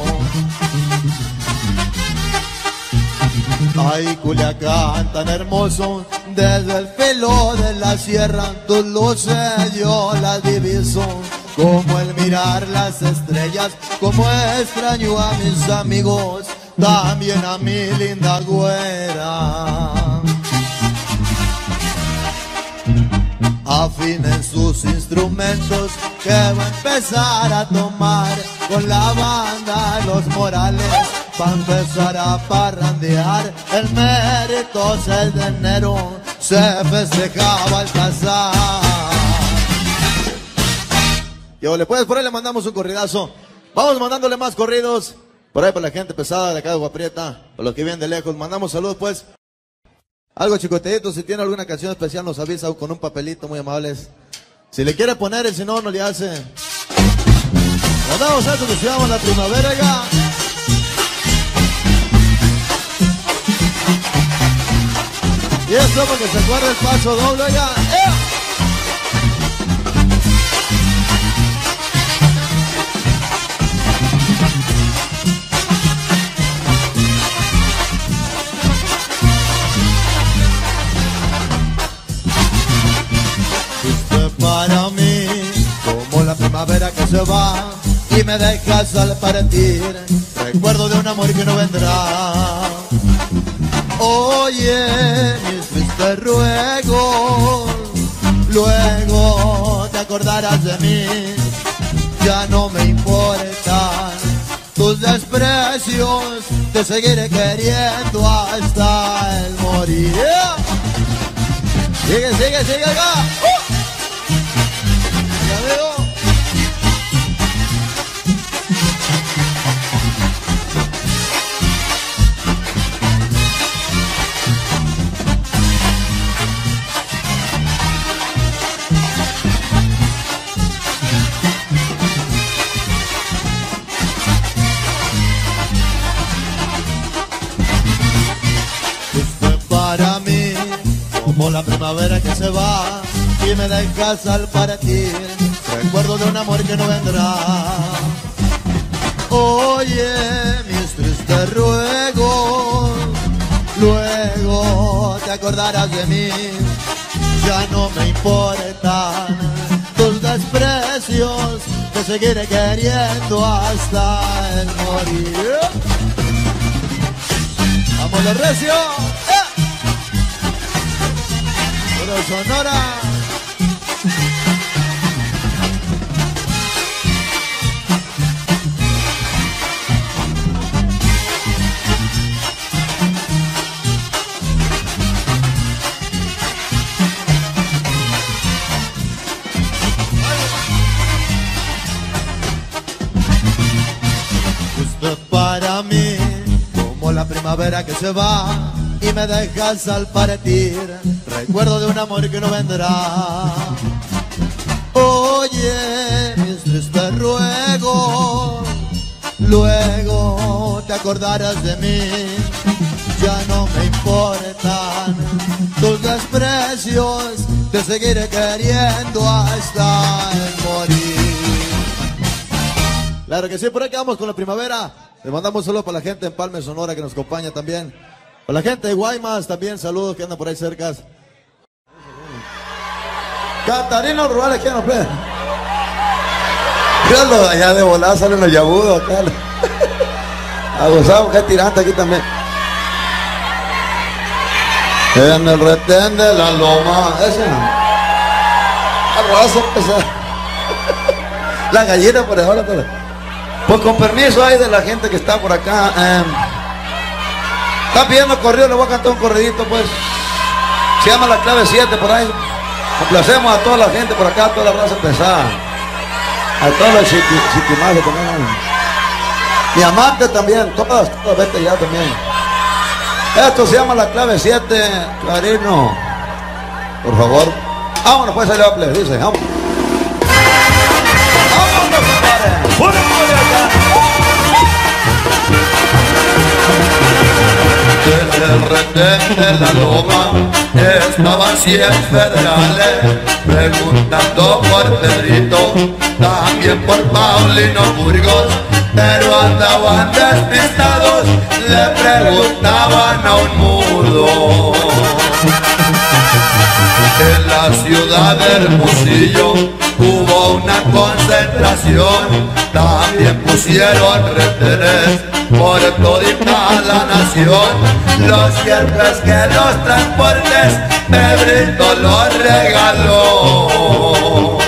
Ay, Culiacán tan hermoso, desde el filo de la sierra, tus luces yo las diviso. Como el mirar las estrellas, como extraño a mis amigos, también a mi linda güera. Afinen sus instrumentos, que va a empezar a tomar con la banda Los Morales, pa' empezar a parrandear. El mérito seis de enero se festejaba al casar. Yo le puedes, por ahí le mandamos un corridazo. Vamos mandándole más corridos. Por ahí para la gente pesada de acá de Agua Prieta, por los que vienen de lejos, mandamos saludos, pues. Algo chicoteadito, si tiene alguna canción especial nos avisa con un papelito, muy amables. Si le quiere poner, y si no, no le hace. Nos damos a esto que se llama La Primavera, ya. Y esto para que se acuerde el paso doble, ya. ¡Eh! Para mí, como la primavera que se va y me dejas al partir, recuerdo de un amor que no vendrá. Oye, mis tristes ruegos, luego te acordarás de mí. Ya no me importan tus desprecios, te seguiré queriendo hasta el morir. Sigue, sigue, sigue acá. ¡Uh! Ya veo. Para mí, como la primavera que se va y me dejas al partir, recuerdo de un amor que no vendrá. Oye, mis tristes ruegos, luego te acordarás de mí. Ya no me importan tus desprecios, te seguiré queriendo hasta el morir. ¡Vamos de recio! Sonora. Usted para mí como la primavera que se va y me dejas al partir, recuerdo de un amor que no vendrá. Oye, mis tristes ruegos, luego te acordarás de mí. Ya no me importan tus desprecios, te seguiré queriendo hasta el morir. Claro que sí, por aquí vamos con la primavera. Le mandamos saludos para la gente en Palme, Sonora, que nos acompaña también. Para la gente de Guaymas también, saludos que andan por ahí cerca. Catarino Rurales, ¿quién nos ve? Míralo, allá de volada salen los yabudos acá. Abusamos, que es tirante aquí también. En el retén de la loma, ese no. Arroz pesado. La gallina por ahora. Pues con permiso hay de la gente que está por acá. Eh, está pidiendo corrido, le voy a cantar un corridito pues. Se llama La Clave siete por ahí. Complacemos a toda la gente por acá, a toda la raza pesada. A todos los chiquimales también. Mi amante también, todas, todas, vete ya también. Esto se llama La Clave siete, Clarino. Por favor. Vámonos pues, ahí le va a play, dice, vamos. Vámonos, compadre. Desde el retén de la loma estaban cien federales preguntando por Pedrito, también por Paulino Burgos, pero andaban despistados, le preguntaban a un mudo. En la ciudad de Hermosillo hubo una concentración, también pusieron retenes por todita la nación. Los jefes que los transportes Pedrito los regaló.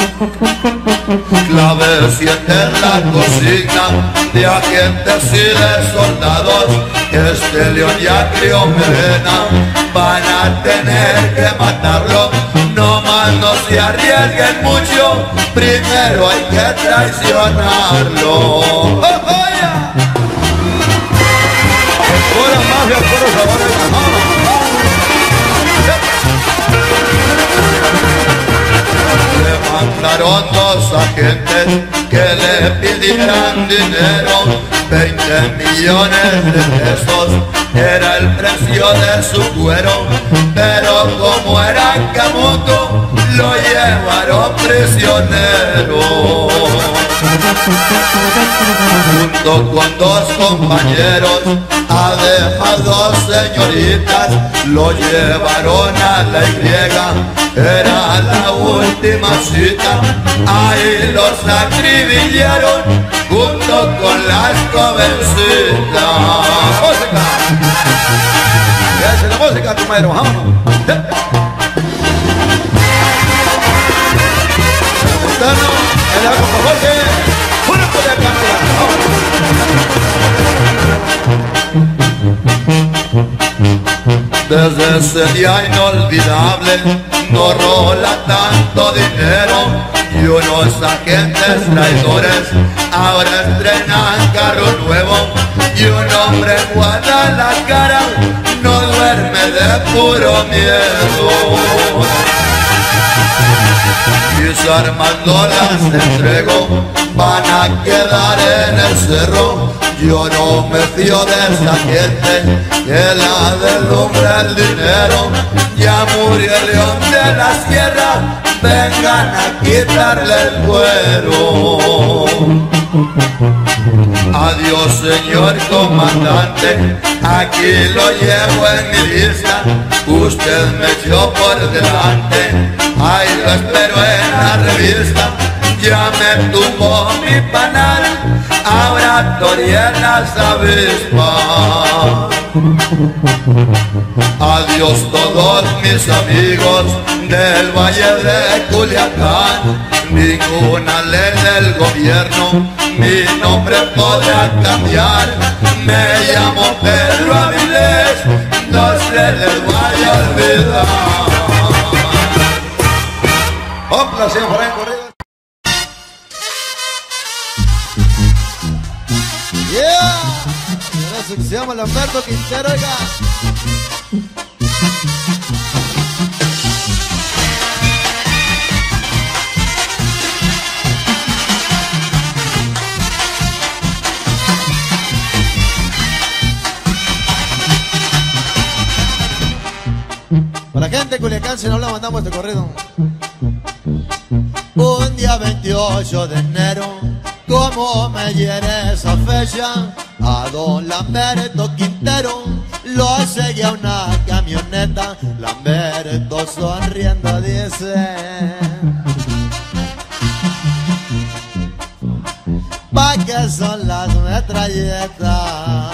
Clave siete en la consigna de agentes y de soldados, que este León y a Crio Melena van a tener que matarlo. No más no se arriesguen mucho, primero hay que traicionarlo. ¡Oh, oh, yeah! Pura mafia, puro sabor de cajón. Le mandaron dos agentes que le pidieran dinero, veinte millones de pesos era el precio de su cuero, pero como era camuto, lo llevaron prisionero. Junto con dos compañeros, además dos señoritas, lo llevaron a la Y, era la última cita. Ahí los acribillaron junto con las jovencitas. ¡Música! ¡Esa es la música, comadre! ¡Vámonos! El agua, por favor, que una por acá, desde ese día inolvidable no rola tanto dinero y unos agentes traidores ahora estrenan carro nuevo y un hombre en Guadalajara no duerme de puro miedo. Mis armas no las entrego, van a quedar en el cerro. Yo no me fío de esa gente que la deslumbra el dinero. Ya murió el león de la sierra, vengan a quitarle el cuero. Adiós, señor comandante, aquí lo llevo en mi lista. Usted me echó por delante, ahí lo espero en la revista. Ya me tumbó mi panal, ahora toreé las avispas. Adiós todos mis amigos del Valle de Culiacán. Ninguna ley del gobierno mi nombre podrá cambiar. Me llamo Pedro Avilés, no se les vaya a olvidar. ¡Opla, señor Juan Correa! ¡Yeah! Ahora se llama Lamberto Quintero, oiga. Para la gente de Culiacán, si no la mandamos este corrido. Un día veintiocho de enero, como me hiere esa fecha, a don Lamberto Quintero lo seguía una camioneta. Lamberto sonriendo dice: ¿pa' qué son las metralletas?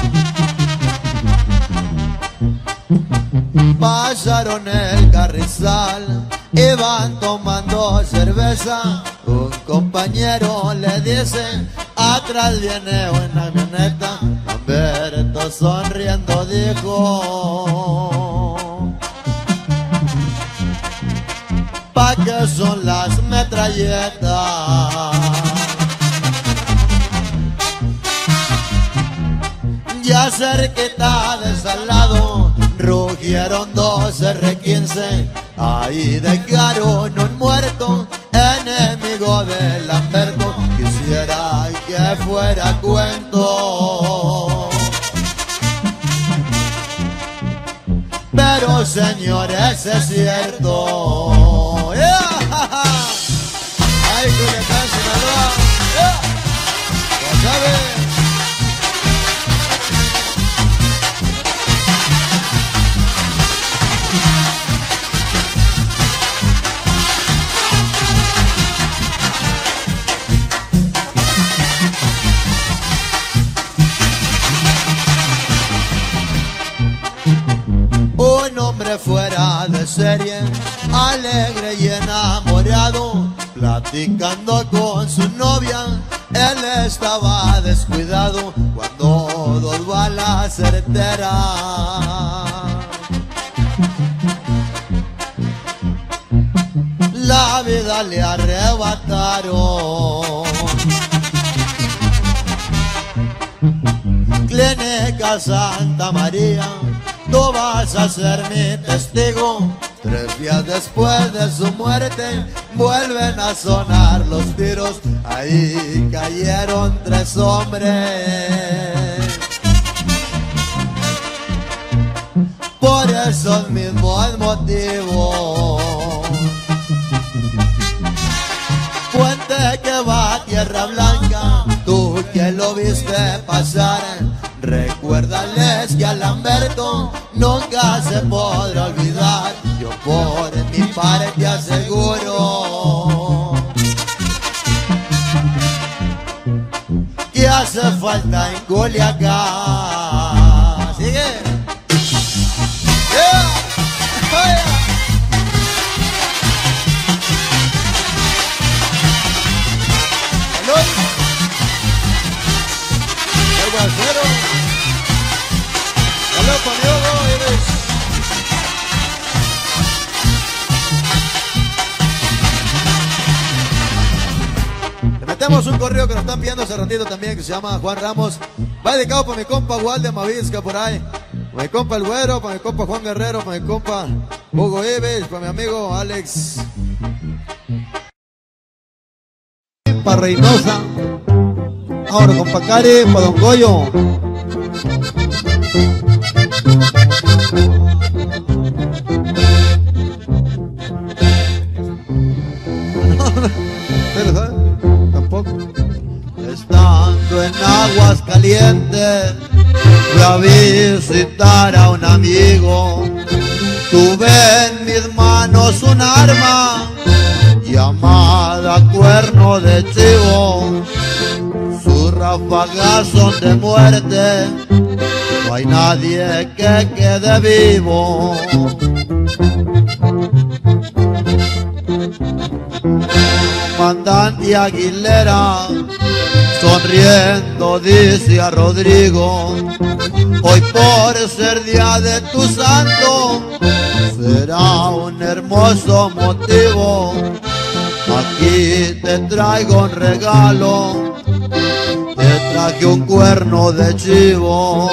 Pasaron el carrizal, iban tomando cerveza. Un compañero le dice: atrás viene una camioneta. Lamberto sonriendo dijo: ¿pa' qué son las metralletas? Ya cerquita de Salado rugieron dos erre quince, ahí dejaron un muerto, enemigo de Lamberto. Quisiera que fuera cuento, pero señores es cierto. Yeah. Ay, Culiacán, Sinaloa. Yeah. Ya sabes. Un hombre fuera de serie, alegre y enamorado, platicando con su novia, él estaba descuidado cuando dos balas certeras la vida le arrebataron. Clínica Santa María, tú vas a ser mi testigo. Tres días después de su muerte vuelven a sonar los tiros. Ahí cayeron tres hombres. esos mismos motivos. Puente que va a Tierra Blanca, tú que lo viste pasar, recuérdales que a Lamberto nunca se podrá olvidar. Yo por mi parte te aseguro que hace falta en Culiacán. Sigue. Yeah. Oh, yeah. Salud. El guasero. Salud, conmigo, Iris. Le metemos un correo que nos están pidiendo hace ratito también, que se llama Juan Ramos. Va dedicado para mi compa Walde Mavisca por ahí. Para mi compa El Güero, para mi compa Juan Guerrero, para mi compa Hugo Ives, para mi amigo Alex. Para Reynosa. Ahora compa Cari, para Don Goyo. ¿Ustedes saben? Tampoco. Estando en Aguascalientes, fui a visitar a un amigo. Tuve en mis manos un arma llamada cuerno de chivo. Sus ráfagas son de muerte, no hay nadie que quede vivo. Comandante Aguilera, sonriendo dice a Rodrigo: hoy por ser día de tu santo, será un hermoso motivo. Aquí te traigo un regalo, te traje un cuerno de chivo.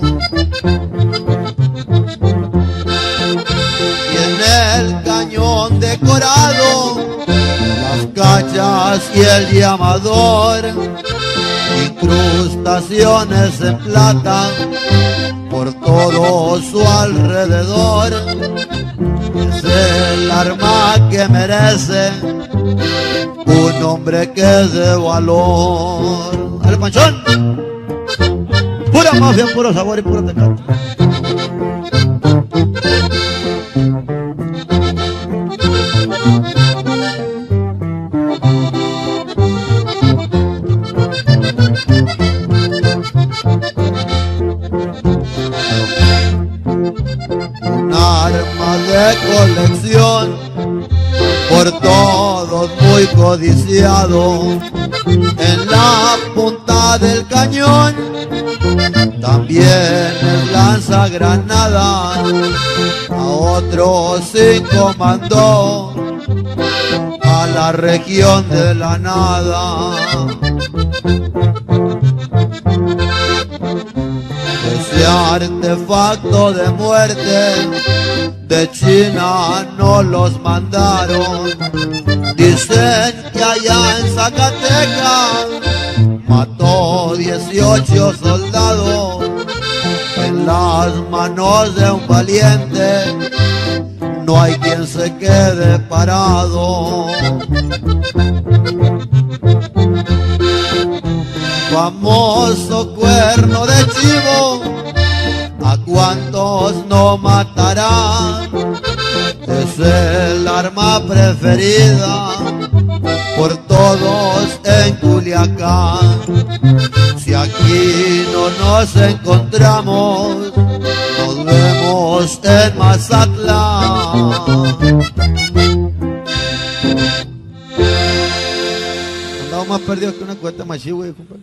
Y en el cañón decorado, las cachas y el llamador, incrustaciones en plata por todo su alrededor. Es el arma que merece un hombre que es de valor. ¡Dale, Panchón! Pura mafia, puro sabor y puro tecate. Un arma de colección, por todos muy codiciado. En la punta del cañón también es lanzagranada. A otros cinco mandó a la región de la nada. Ese artefacto de muerte de China no los mandaron. Dicen que allá en Zacatecas mató dieciocho soldados en las manos de un valiente. No hay quien se quede parado. Famoso cuerno de chivo, ¿a cuántos no matará? Es el arma preferida por todos en Culiacán. Si aquí no nos encontramos, nos vemos en Mazatlán. Andamos más perdidos que una cuenta machi, güey, compadre.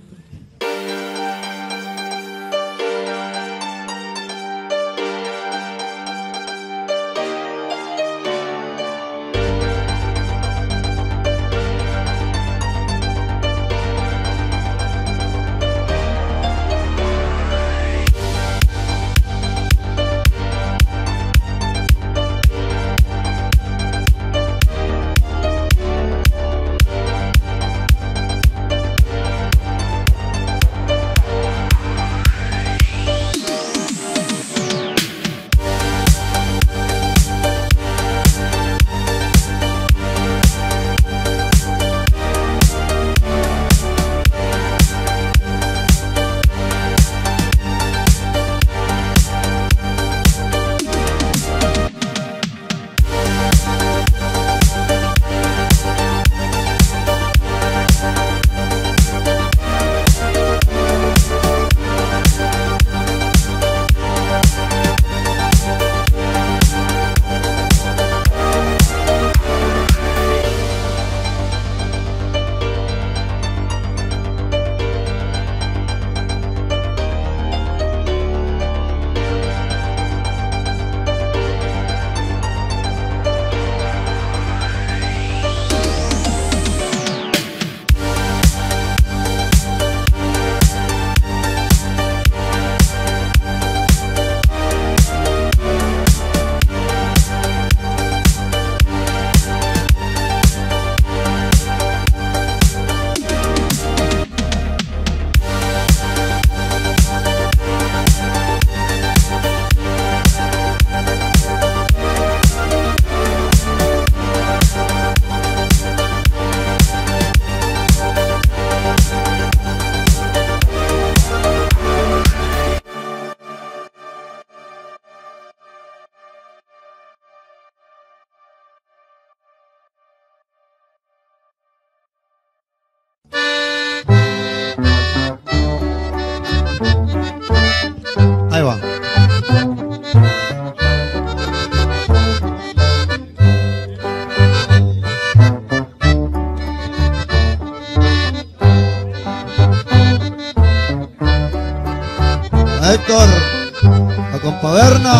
A Héctor, a compa Berna.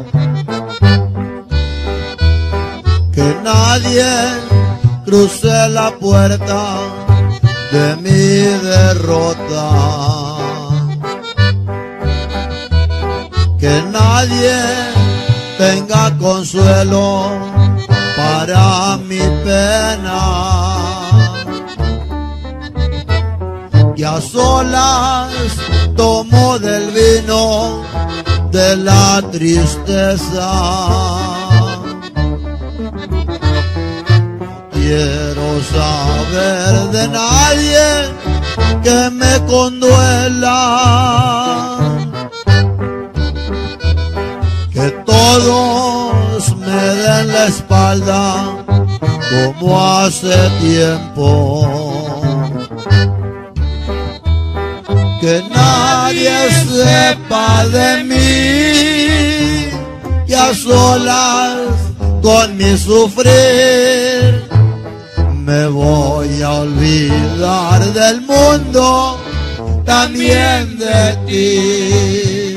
Que nadie cruce la puerta de mi derrota. Que nadie tenga consuelo para mi pena. Y a solas tomo del vino de la tristeza. Quiero saber de nadie que me conduela. Que todos me den la espalda como hace tiempo. Que nadie sepa de mí y a solas con mi sufrir me voy a olvidar del mundo, también de ti.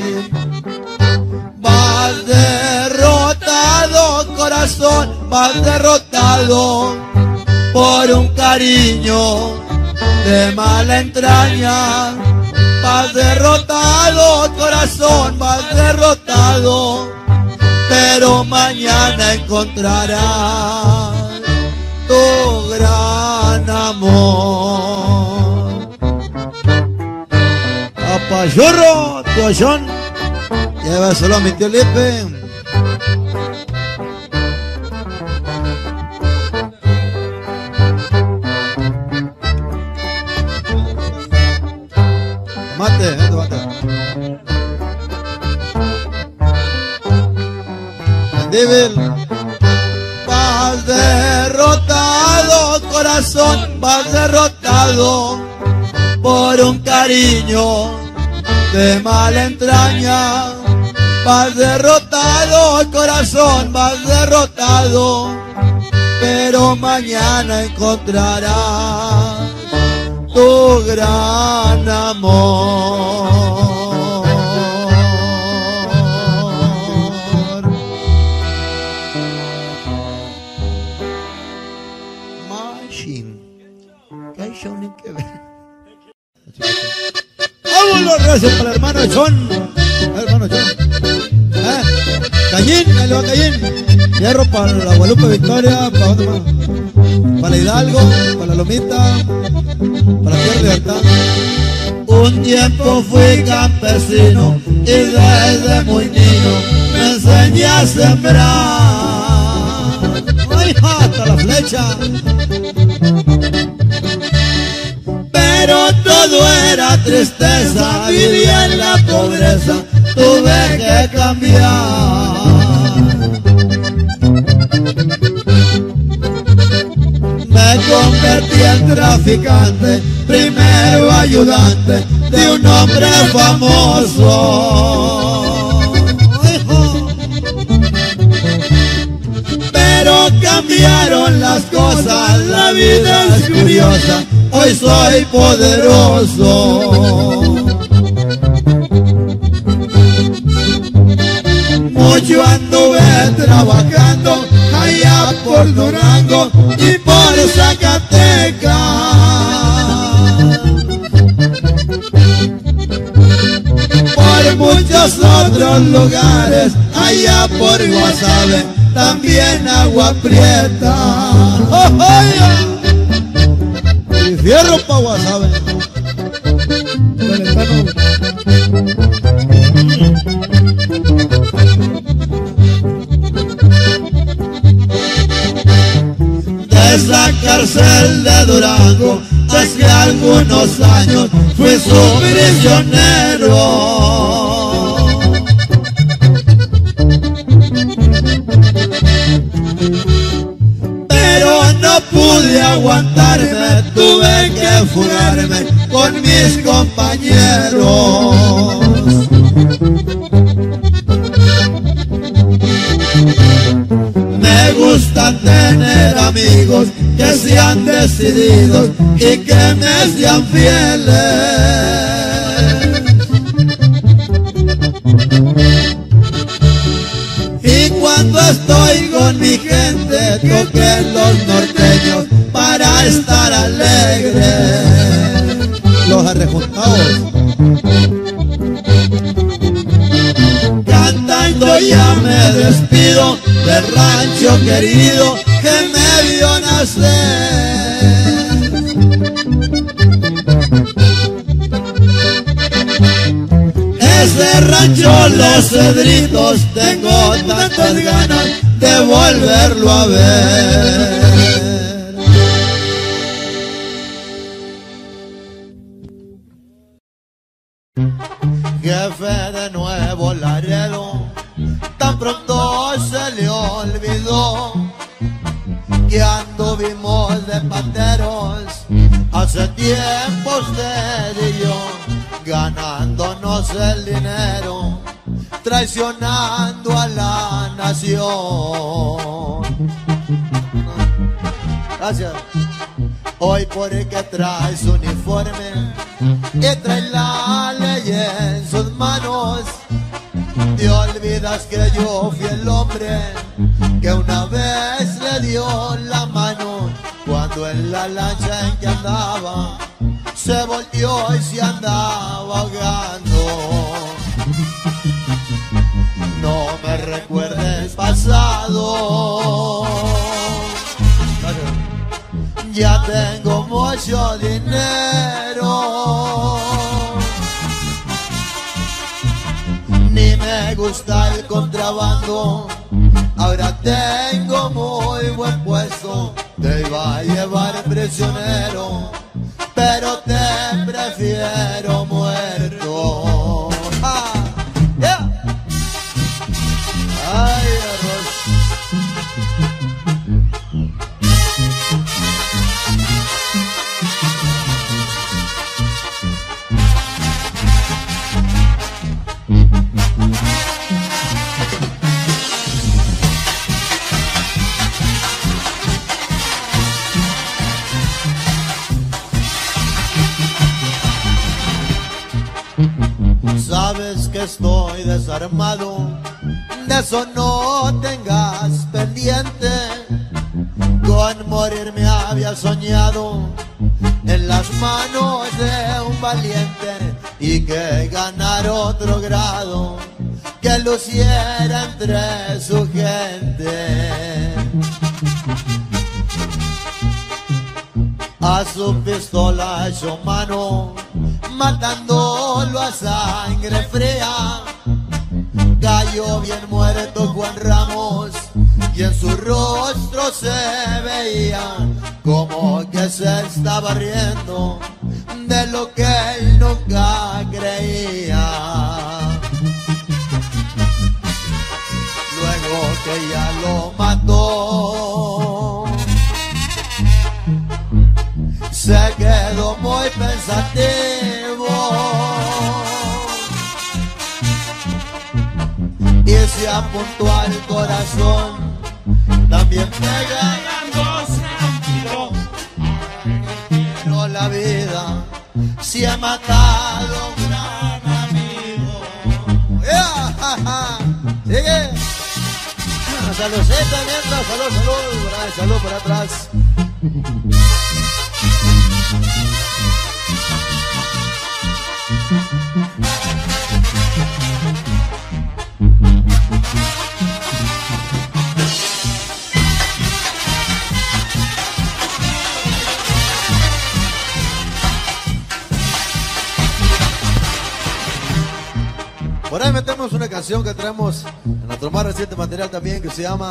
Vas derrotado, corazón, vas derrotado por un cariño de mala entraña. Vas derrotado, corazón, vas derrotado, pero mañana encontrarás tu gran amor. Apachurro, toallón, llévaselo a mi tío Lipe. Mate, eh, mate. Mendíbil. Vas derrotado, corazón, vas derrotado por un cariño de mala entraña. Vas derrotado, corazón, vas derrotado, pero mañana encontrarás tu gran amor. Machine. ¿Qué hay John que ver? ¡Vámonos, gracias para el hermano John! Hermano John. ¿Eh? Callín, ahí le va Callín. Hierro para la Guadalupe Victoria, para dónde más. Para la Hidalgo, para la Lomita, para la Tierra Libertad. Un tiempo fui campesino y desde muy niño me enseñé a sembrar. ¡Ay, hasta la flecha! Pero todo era tristeza, vivía en la pobreza, tuve que cambiar. Me convertí en traficante, primero ayudante de un hombre famoso. Pero cambiaron las cosas, la vida es curiosa, hoy soy poderoso. Mucho anduve trabajando allá por Durango y por Zacatecas. Por muchos otros lugares, allá por Guasave, también Agua Prieta. ¡Oh, oh, yeah! Y fierro pa' Guasave. De esa cárcel de Durango, hace algunos años, fui su prisionero. Pero no pude aguantarme, tuve que fugarme con mis compañeros. Me gusta tener amigos que sean decididos y que me sean fieles. yo ya me despido del rancho querido que me vio nacer. Ese rancho Los Cedritos, tengo tantas ganas de volverlo a ver. Jefe de Nuevo Laredo, tan pronto se le olvidó que anduvimos de panderos hace tiempo usted y yo, ganándonos el dinero, traicionando a la nación. Gracias. Hoy por el que trae su uniforme y trae la ley en sus manos, te olvidas que yo fui el hombre que una vez le dio la mano cuando en la lancha en que andaba se volteó y se andaba ahogando. No me recuerdes pasado, ya tengo mucho dinero, ni me gusta el contrabando, ahora tengo muy buen puesto, te iba a llevar prisionero, pero te prefiero muerto. Ah, yeah. Ay, arroz. Sabes que estoy desarmado, de eso no tengas pendiente. Con morir me había soñado en las manos de un valiente y que ganar otro grado que luciera entre su gente. A su pistola echó mano, matándolo a sangre fría. Cayó bien muerto Juan Ramos y en su rostro se veía como que se estaba riendo de lo que él nunca creía. Luego que ya lo mató, se quedó muy pensativo y se apuntó al corazón, también pegándose un tiro. Pero la vida se ha matado un gran amigo. Yeah. Sigue. Saludcita mientras, salud, salud, salud por atrás. Por ahí metemos una canción que traemos en nuestro más reciente material también, que se llama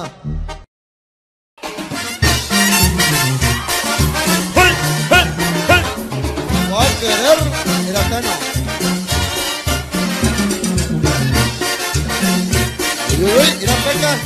"Voy a querer el ateno". Uy, uy, uy, mira peca.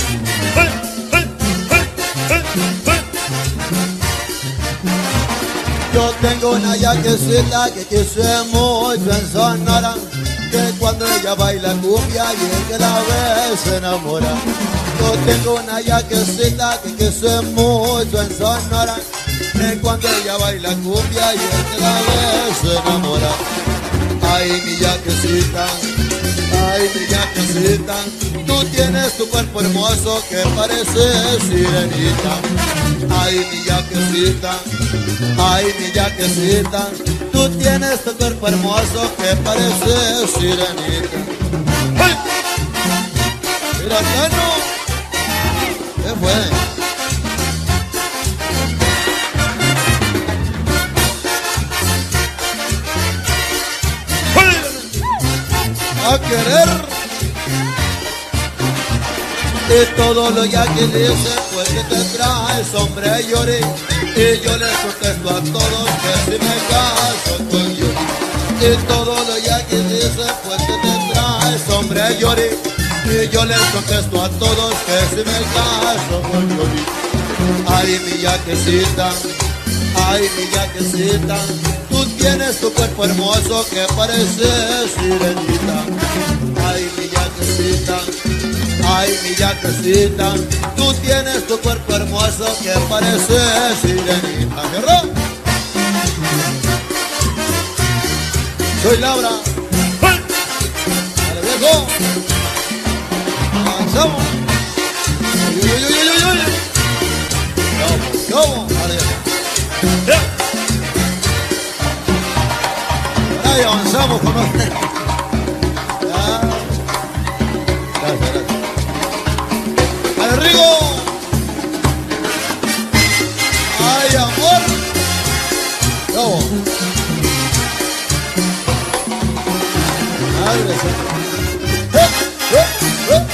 Yo tengo una yaquecita que quise mucho en Sonora, que cuando ella baila cumbia y el que la ve se enamora. Yo tengo una yaquecita que quise mucho en Sonora, que cuando ella baila cumbia y el que la ve se enamora. Ay, mi yaquecita, ay, mi yaquecita, tú tienes tu cuerpo hermoso que parece sirenita. Ay, mi yaquecita, ay, mi yaquecita, tú tienes tu cuerpo hermoso que parece sirenita. ¡Hey! Mira, Tano. ¿Qué fue? A querer. Y todo lo ya que dice, pues que te traes, hombre, lloré. Y yo les contesto a todos que si me caso con yo. Y todo lo ya que dice, pues que te traes, hombre, lloré. Y yo les contesto a todos que si me caso con yo. Ay, mi yaquecita, ay, mi yaquecita, tú tienes tu cuerpo hermoso que parece sirenita. Ay, mi yaquecita, ay, mi yaquecita, tú tienes tu cuerpo hermoso que parece sirenita. ¿Cierro? Soy Laura. Dale, viejo. Avanzamos. Uy, uy, uy, uy, uy. ¿Cómo? ¿Cómo? Dale, viejo. Ahí avanzamos con nosotros. Ya. Gracias, gracias. ¡Dale, Rigo! ¡Ay, amor! ¿Cómo? ¡Ay, gracias! ¡Eh! ¡Eh! ¡Eh! ¡Eh!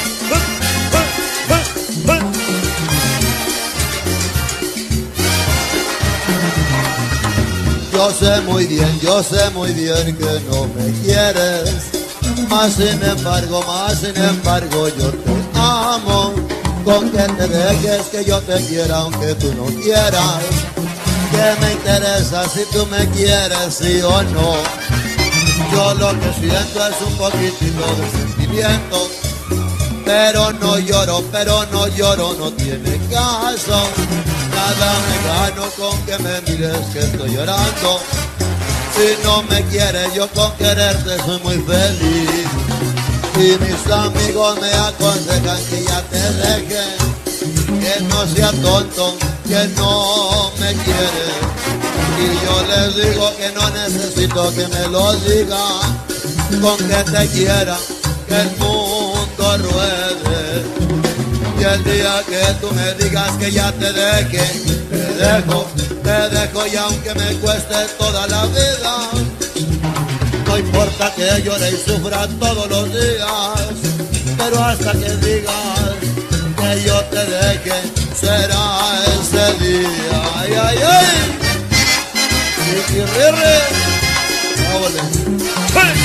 Yo sé muy bien, yo sé muy bien que no me quieres, más sin embargo, más sin embargo yo te amo. Con que te dejes que yo te quiera aunque tú no quieras. Que me interesa si tú me quieres, sí o no. Yo lo que siento es un poquitito de sentimiento, pero no lloro, pero no lloro, no tiene caso. Nada me gano con que me mires que estoy llorando. Si no me quieres, yo con quererte soy muy feliz. Y mis amigos me aconsejan que ya te dejes, que no sea tonto, que no me quieres. Y yo les digo que no necesito que me lo digan, con que te quiera, que el mundo ruede. Y el día que tú me digas que ya te deje, te dejo, te dejo y aunque me cueste toda la vida, no importa que llore y sufra todos los días, pero hasta que digas que yo te deje, será ese día. Ay, ay, ay. Ricky Rere. ¡Vámonos!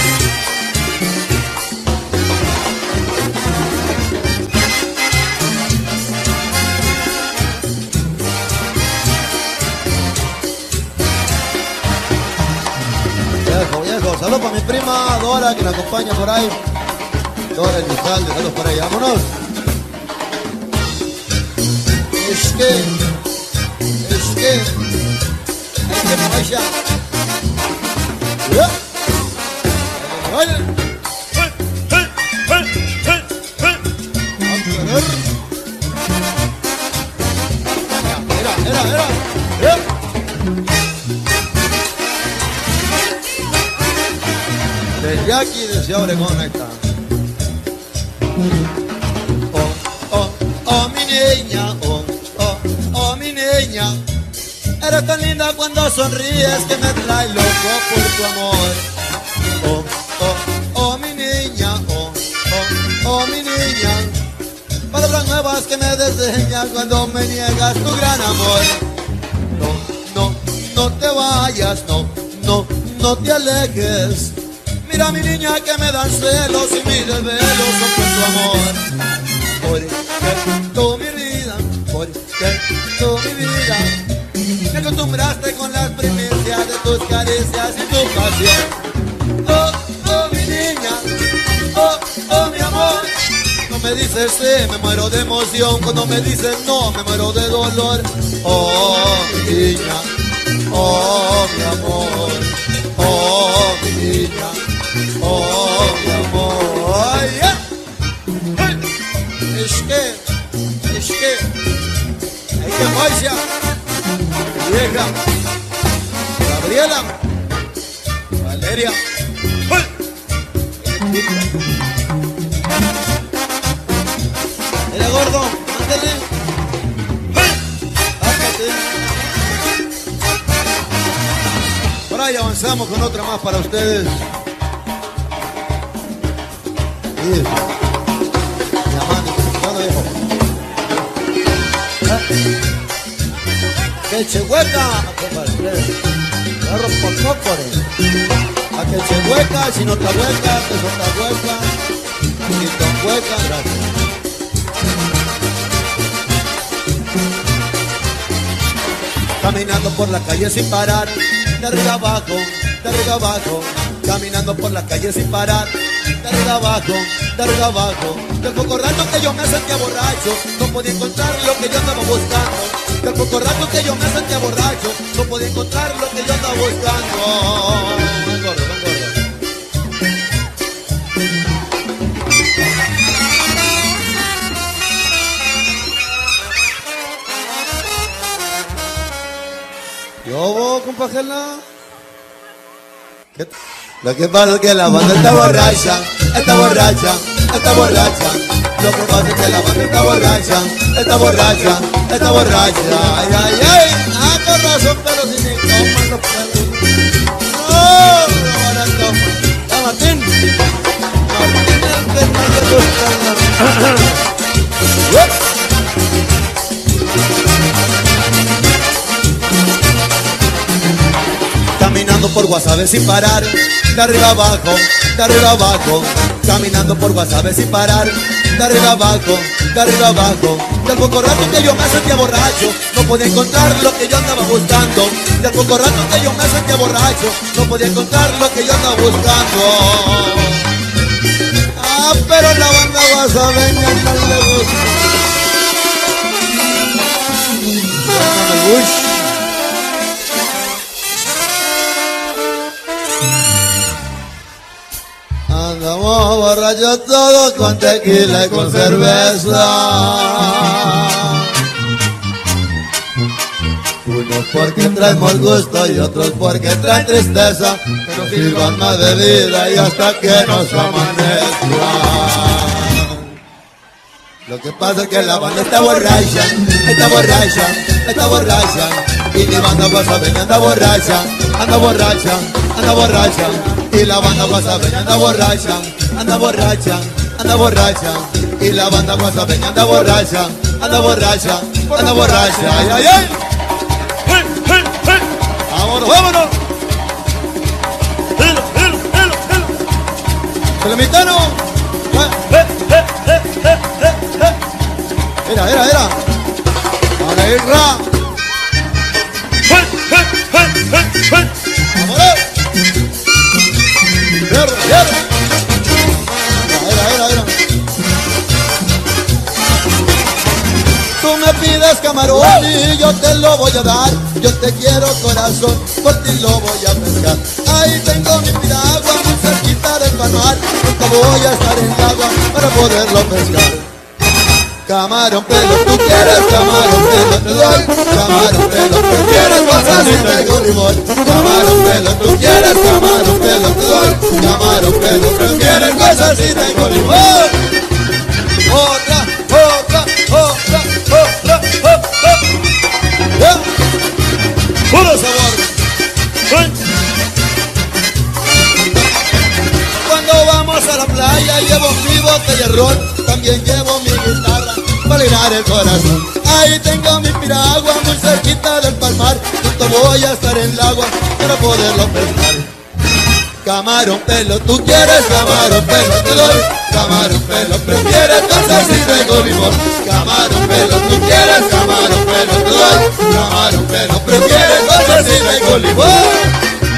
Viejo, viejo, saludos para mi prima Dora que la acompaña por ahí. Dora Elizalde, saludos por ahí, vámonos. Es que, es que, hay que me vaya. ¿Ya? ¡Vaya! Mira, mira, mira, mira. De Jackie de Ciudad Obregón, ahí está. Oh, oh, oh, mi niña, oh, oh, oh, mi niña. Eres tan linda cuando sonríes que me trae loco por tu amor. Oh, oh, oh, mi niña, oh, oh, oh, mi niña. Palabras nuevas que me desdeñas cuando me niegas tu gran amor. No, no, no te vayas, no, no, no te alejes. Mira mi niña que me dan celos y mis desvelos son por tu amor. Porque tú mi vida, porque tú mi vida, me acostumbraste con las primicias de tus caricias y tu pasión. Oh, oh mi niña, oh, oh mi amor. Cuando me dices sí, me muero de emoción. Cuando me dices no, me muero de dolor. Oh mi niña, oh mi amor, oh mi niña, oh mi amor. Ay, yeah. Es que, es que, hay que marcha, vieja, Gabriela, Valeria. gordo, ándale. Por ahí avanzamos con otra más para ustedes. Sí. Llamando, ¿dónde viejo? Que chehueca, agarro por cócore. A que chehueca, si no te hueca, que son te hueca. Si te hueca, gracias. Caminando por la calle sin parar, de arriba abajo, de arriba abajo. Caminando por la calle sin parar, de arriba abajo, de arriba abajo. Del poco rato que yo me sentía borracho, no podía encontrar lo que yo andaba buscando. Del poco rato que yo me sentía borracho, no podía encontrar lo que yo andaba buscando. Ven gordo, ven gordo. Yo voy, compajela. Lo que pasa es que la banda está borracha, está borracha, está borracha. Lo que pasa es que la banda está borracha, está borracha, está borracha. Ay, ay, ay. Ah, con razón, pero si ni toman los perros. No, no van a tomar. ¿Ya, Martín? Martín es el que no le gusta nada. Caminando por Guasave sin parar, de arriba abajo, de arriba abajo. Caminando por Guasave sin parar, de arriba abajo, de arriba abajo. Del poco rato que yo me sentía borracho, no podía encontrar lo que yo andaba buscando. Del poco rato que yo me sentía borracho, no podía encontrar lo que yo andaba buscando. Ah, pero la banda guasaveña no le gusta. No me gusta. Andamos borrachos todos con tequila y con cerveza. Unos porque traemos gusto y otros porque traen tristeza. Que nos sirvan más de vida y hasta que nos amanezca. Lo que pasa es que la banda está borracha, está borracha, está borracha. Y mi banda guasaveña anda borracha, anda borracha, anda borracha. Y la banda guasaveña anda borracha, anda borracha, anda borracha. Y la banda guasaveña anda borracha, anda borracha, anda borracha. Ay, ay, ay. Vámonos, vámonos. Telemitano. Mira, mira, mira. Ahora irra. Vámonos. Hierro, hierro. Mira, mira, mira. Tú me pides camarón y yo te lo voy a dar. Yo te quiero corazón, por ti lo voy a pescar. Ahí tengo mi piragua muy cerquita del mar. Nunca voy a estar en el agua para poderlo pescar. Camarón pelo, tú quieres camarón pelo, te doy. Camarón pelo, tú quieres cosas y traigo limón. Camarón pelo, tú quieres camarón pelo, te doy. Camarón pelo, tú quieres cosas y traigo limón. Otra, otra, otra, otra, otra. ¿Ya? Puro sabor. Cuando vamos a la playa llevo mi botella de ron. También llevo mi guitarra para alegrar el corazón. Ahí tengo mi piragua muy cerquita del palmar. Justo voy a estar en el agua para poderlo pescar. Camarón pelo, tú quieres camarón pelo, te doy. Camarón pelo, prefieres cosas y traigo limón. Camarón pelo, tú quieres camarón pelo, te doy. Camarón pelo, prefieres cosas y traigo limón.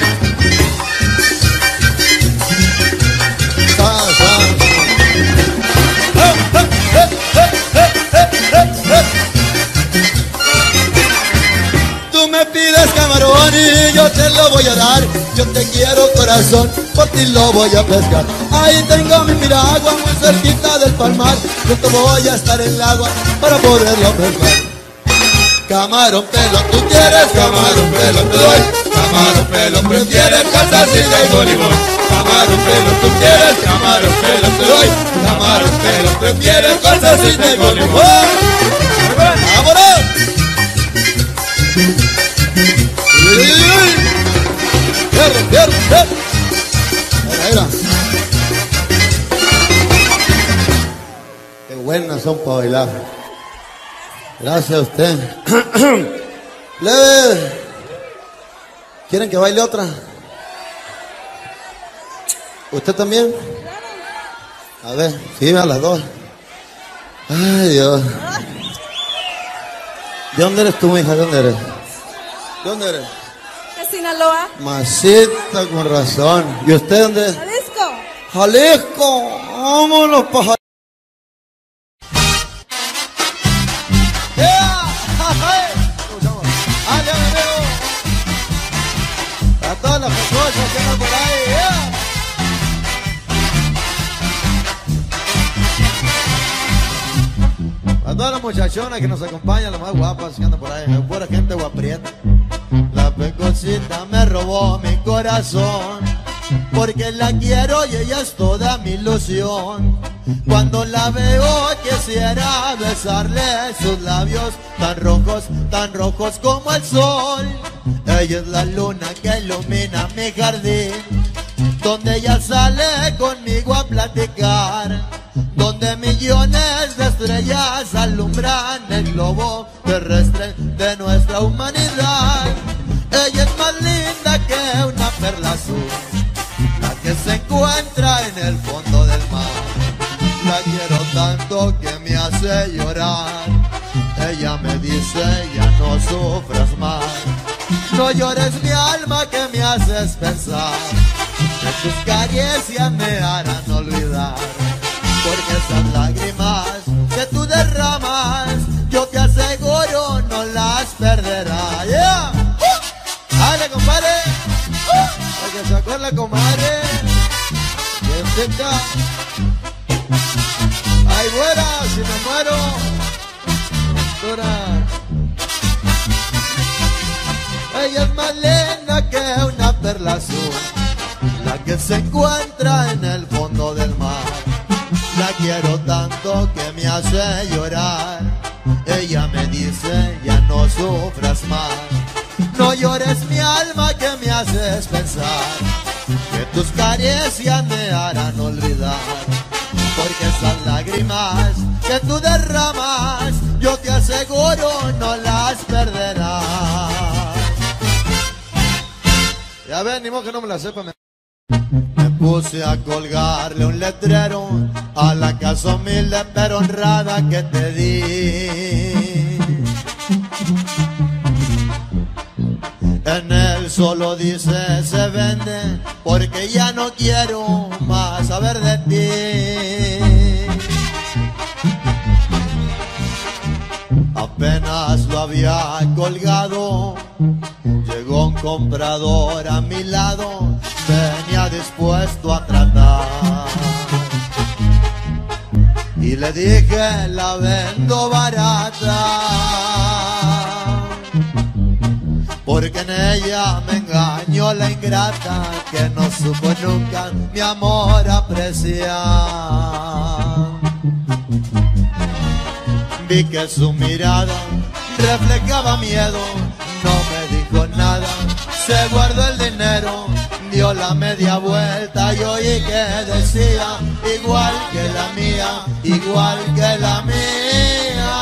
Tú me pides camarón y yo te lo voy a dar. Yo te quiero corazón, por ti lo voy a pescar. Ahí tengo mi piragua muy cerquita del palmar. Yo te voy a estar en el agua para poderlo pescar. Camarón pelo, tú quieres camarón pelo, te doy. Camarón pelo, prefieres casas y traigo limón. Camarón pelo, tú quieres camarón pelo, te doy. Camarón pelo, que quiere consejito con limón. ¡Vámonos! ¡Uy, uy, uy! ¡Fierro, fierro, fierro! Mira, mira. Qué buenas son para bailar. Gracias a usted. Leve. ¿Quieren que baile otra? ¿Usted también? A ver, sí, a las dos. Ay, Dios. ¿De dónde eres tú, hija? ¿De dónde eres? ¿De dónde eres? De Sinaloa. Masita, con razón. ¿Y usted dónde es? Jalisco. Jalisco. Vámonos, paja. A todas las cosas que andan por ahí, yeah. A todas las muchachonas que nos acompañan, las más guapas que andan por ahí, es pura gente guaprieta. La pecosita me robó mi corazón, porque la quiero y ella es toda mi ilusión. Cuando la veo quisiera besarle sus labios tan rojos, tan rojos como el sol. Ella es la luna que ilumina mi jardín, donde ella sale conmigo a platicar, donde millones de estrellas alumbran el globo terrestre de nuestra humanidad. Ella es más linda que una perla azul, la que se encuentra en el fondo del mar. La quiero tanto que me hace llorar. Ella me dice, ya no sufras más, no llores mi alma que me haces pensar, que tus caricias me harán olvidar. Porque esas lágrimas que tú derramas, yo te aseguro no las perderás. Yeah. Uh. ¡Dale, compadre! Uh. Porque se acuerda, comadre. Que seca. ¡Ay, buena! Si me muero. Doctora. Ella es más linda que una perla azul, la que se encuentra en el fondo del mar. La quiero tanto que me hace llorar. Ella me dice, ya no sufras más, no llores mi alma que me haces pensar, que tus caricias me harán olvidar. Porque esas lágrimas que tú derramas, yo te aseguro no las perderás. Ya ven, ni modo que no me la sepa. Me puse a colgarle un letrero a la casa humilde pero honrada que te di. En él solo dice se vende, porque ya no quiero más saber de ti. Apenas lo había colgado, llegó un comprador a mi lado, venía dispuesto a tratar. Y le dije, la vendo barata, porque en ella me engañó la ingrata, que no supo nunca mi amor apreciar. Vi que su mirada reflejaba miedo, no me dijo nada, se guardó el dinero, dio la media vuelta y oí que decía, igual que la mía, igual que la mía.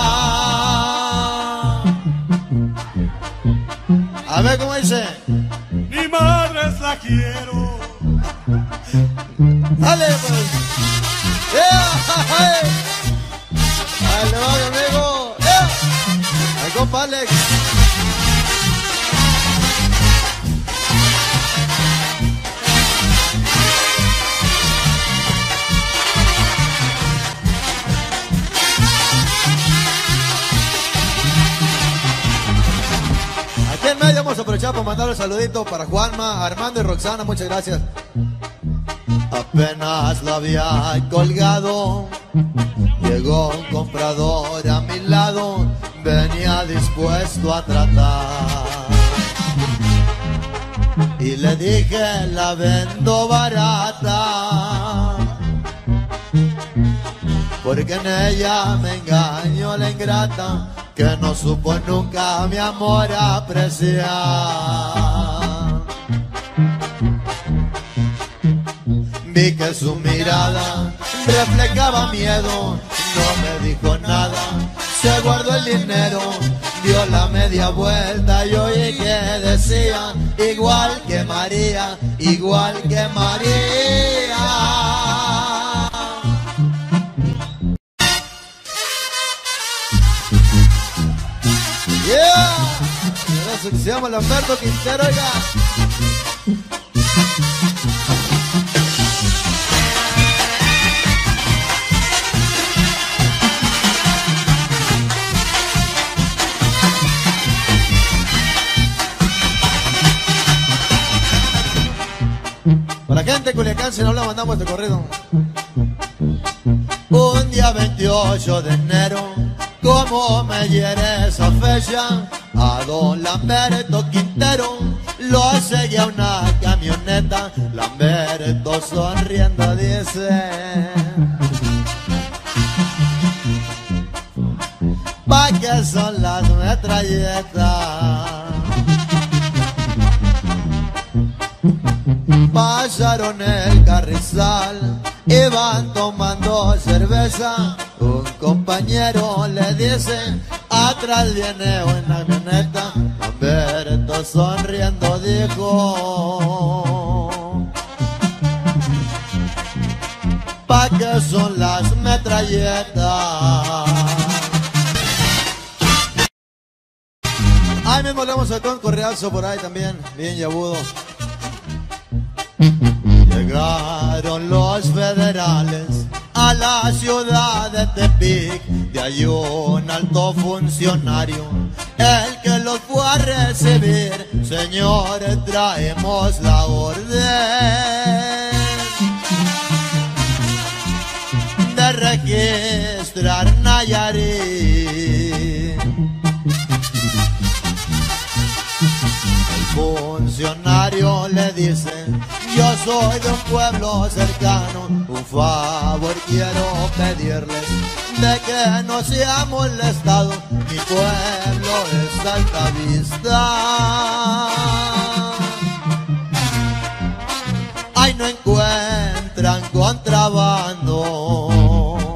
A ver cómo dice. Mi madre la quiero. Dale pues. Yeah, hey. Dale, va mi amigo. Yeah. Ahí compa Alex. Aquí en medio vamos a aprovechar para mandar un saludito para Juanma, Armando y Roxana, muchas gracias. Apenas lo había colgado, llegó un comprador a mi lado, venía dispuesto a tratar. Y le dije, la vendo barata, porque en ella me engañó la ingrata, que no supo nunca mi amor apreciar. Vi que su mirada reflejaba miedo, no me dijo nada, se guardó el dinero, dio la media vuelta y oí que decía, igual que María, igual que María. Yeah, eso que se llama Lamberto Quintero, oiga. Para gente de Culiacán, si no la mandamos de corrido. Un día veintiocho de enero, como me hiere esa fecha, a don Lamberto Quintero lo seguía una camioneta. Lamberto sonriendo dice, ¿pa' qué son las metralletas? Pasaron el carrizal, iban tomando cerveza. Un compañero le dice, atrás viene una camioneta. Lamberto sonriendo dijo, ¿pa' qué son las metralletas? Ahí mismo le vamos a con correazo por ahí también, bien yabudo. Llegaron los federales a la ciudad de Tepic, de ahí un alto funcionario, el que los fue a recibir. Señores, traemos la orden de registrar Nayarit. El funcionario le dice, yo soy de un pueblo cercano, un favor quiero pedirles, de que no se ha molestado, mi pueblo es Altavista. Ahí no encuentran contrabando.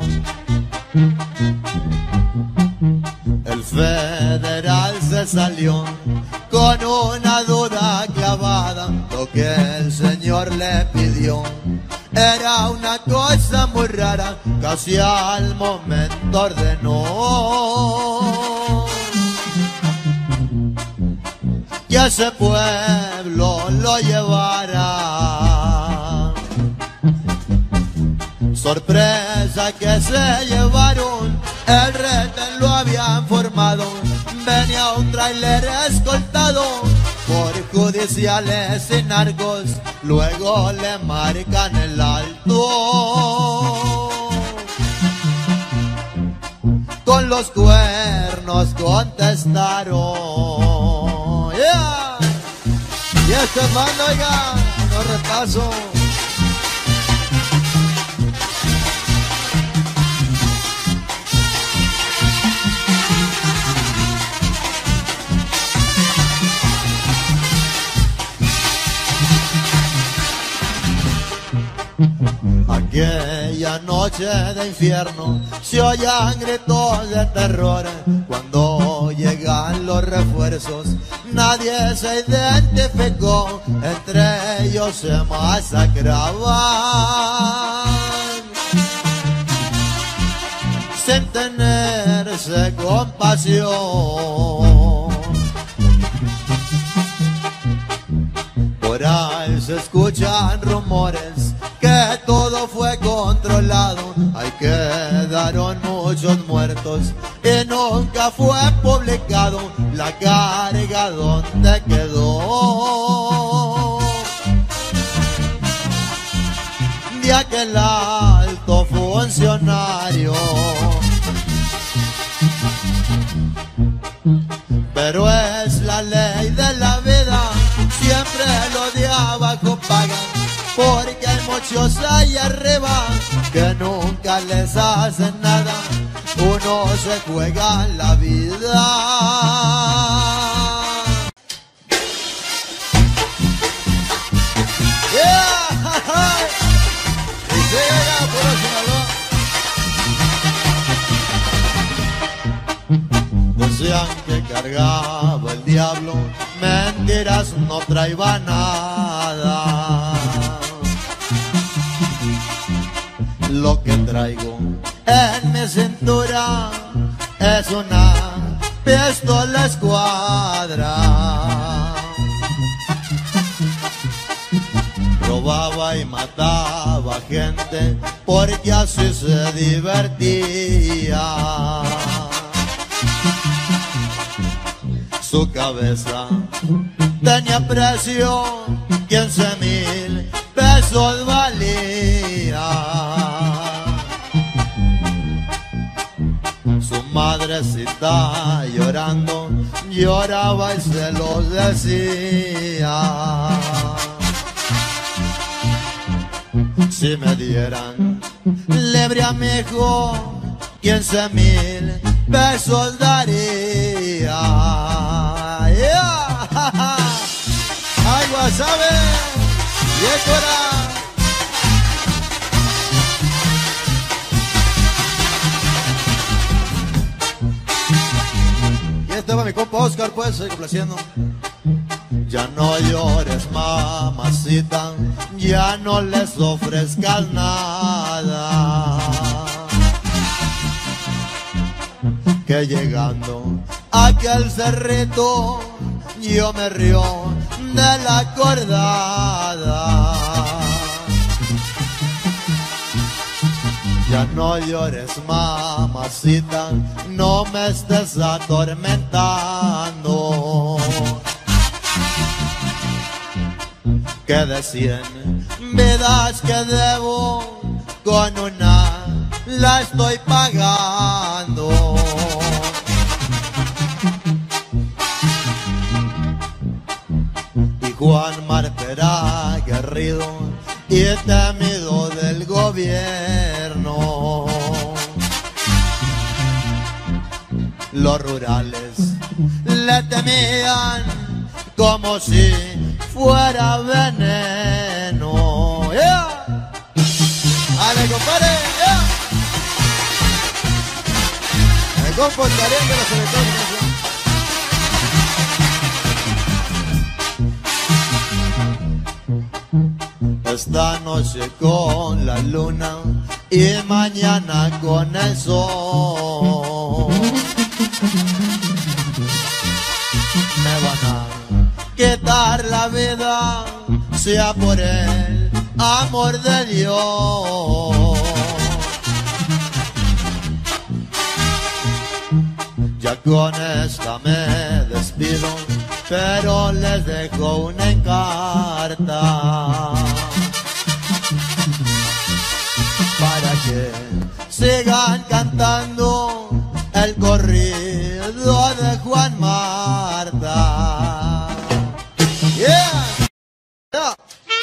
El federal se salió con una duda clavada. Lo que el señor le pidió era una cosa muy rara, casi al momento ordenó que a ese pueblo lo llevara. Sorpresa que se llevaron, el retén lo habían formado, venía un tráiler escoltado por judiciales y narcos, luego le marcan el alto. Con los cuernos contestaron, yeah. Y este mando, oiga, no repaso. Aquella noche de infierno se oían gritos de terror. Cuando llegan los refuerzos nadie se identificó, entre ellos se masacraban sin tenerse compasión. Por ahí se escuchan rumores que todo fue controlado, ahí quedaron muchos muertos y nunca fue publicado la carga donde quedó de aquel alto funcionario. Pero es la ley de la vida, siempre lo de abajo pagan, porque hay muchos allá arriba que no nunca les hace nada, uno se juega la vida. Yeah, y se llega por Sinaloa. Decían que cargaba el diablo, mentiras, no traía nada. Lo que traigo en mi cintura es una pistola escuadra. Robaba y mataba gente porque así se divertía. Su cabeza tenía precio, quince mil pesos valía. Su madrecita llorando, lloraba y se los decía. Si me dieran libre a mi hijo, quince mil pesos daría. Yeah. Ay, Guasave, y Écora. Y este va mi compa Oscar, pues, estoy complaciendo. Ya no llores, mamacita, ya no les ofrezcas nada, que llegando a aquel cerrito yo me río de la acordada. Ya no llores, mamacita, no me estés atormentando, que de cien vidas que debo, con una la estoy pagando. Y Juan Marta era aguerrido y temido del gobierno. Los rurales le temían como si fuera veneno. Yeah. ¡Ale, compadre! Yeah. El compa Darían que lo selecciona. Esta noche con la luna y mañana con el sol me van a quitar la vida, sea por el amor de Dios. Ya con esta me despido, pero les dejo una encarta para que sigan cantando el corrido de Juan Marta. Yeah. Yeah.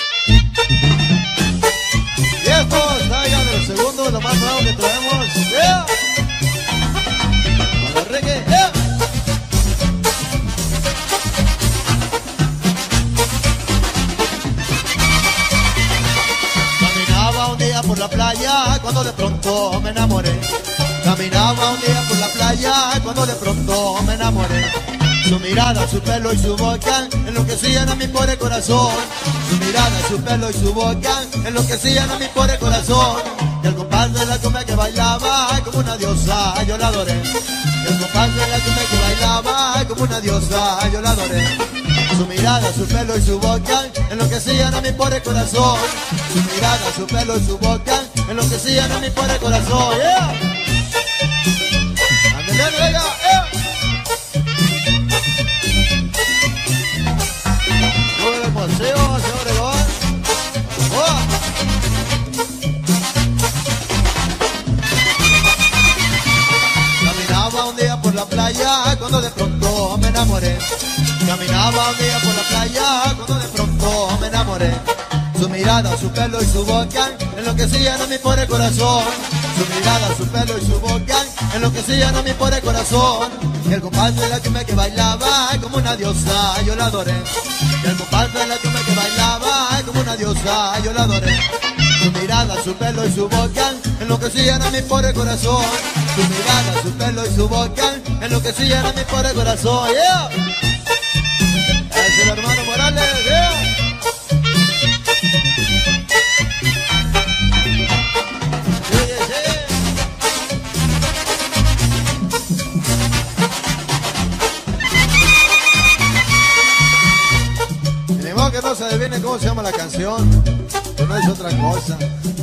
Y esto está ya del segundo, lo más nuevo que traemos. Yeah. Con el reggae. Yeah. Caminaba un día por la playa cuando de pronto me enamoré. Caminaba un día por la playa cuando de pronto me enamoré. Su mirada, su pelo y su boca enloquecían a mi pobre corazón. Su mirada, su pelo y su boca enloquecían a mi pobre corazón. Y el compás de la cumbia que bailaba como una diosa, yo la adoré. Y el compás de la cumbia que bailaba como una diosa, yo la adoré. Su mirada, su pelo y su boca enloquecían a mi pobre corazón. Su mirada, su pelo y su boca enloquecían a mi pobre corazón. Yeah. ¡Ándale, venga! ¡Eh! Museo, señor Obregón. Oh. Caminaba un día por la playa cuando de pronto me enamoré. Caminaba un día por la playa cuando de pronto me enamoré. Su mirada, su pelo y su boca enloquecían a mi pobre corazón. Su mirada, su pelo y su boca enloquecían a mi pobre corazón. Y el compás de la cumbia que bailaba como una diosa, yo la adoré. Y el compás de la cumbia que bailaba como una diosa, yo la adoré. Su mirada, su pelo y su boca enloquecían a mi pobre corazón. Su mirada, su pelo y su boca enloquecían a mi pobre corazón. Yeah. Es el hermano Morales, yeah. Que no se adivine cómo se llama la canción, que no es otra cosa.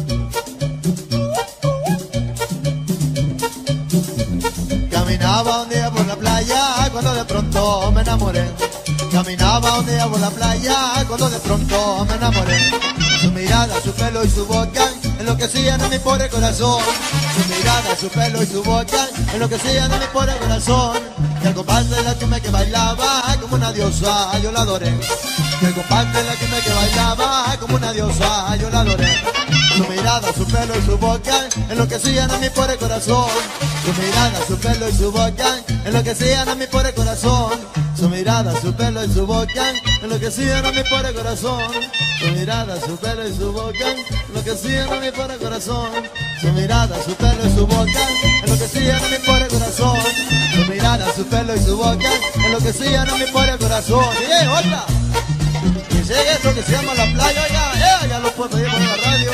Caminaba un día por la playa cuando de pronto me enamoré. Caminaba un día por la playa cuando de pronto me enamoré. Su mirada, su pelo y su boca enloquecían a mi pobre corazón. Su mirada, su pelo y su boca enloquecían a mi pobre corazón. Y al compás de la cumbia que bailaba como una diosa, yo la adoré. Y el compás de la cumbia que bailaba como una diosa, yo la adoré. Su mirada, su pelo y su boca enloquecían a mi pobre corazón. Su mirada, su pelo y su boca enloquecían a mi pobre corazón. Su mirada, su pelo y su boca enloquecían a mi pobre corazón. Su mirada, su pelo y su boca enloquecían a mi pobre corazón. Su mirada, su pelo y su boca enloquecían a mi pobre corazón. Su mirada, su pelo y su boca enloquecían a mi pobre corazón. ¡Y eh, otra! Y sigue esto que se llama La Playa, oiga, eh, ya lo puedo pedir por la radio.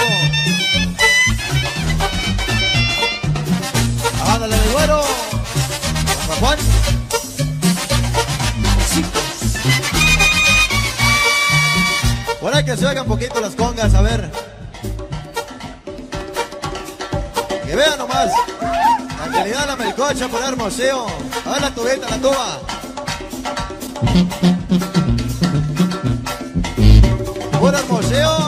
Ándale, mi güero. Juan Juan. Por ahí que se oigan un poquito las congas, a ver. Que vean nomás. La calidad de la melcocha por Hermoseo. A ver la tubita, la tuba. Por Hermoseo.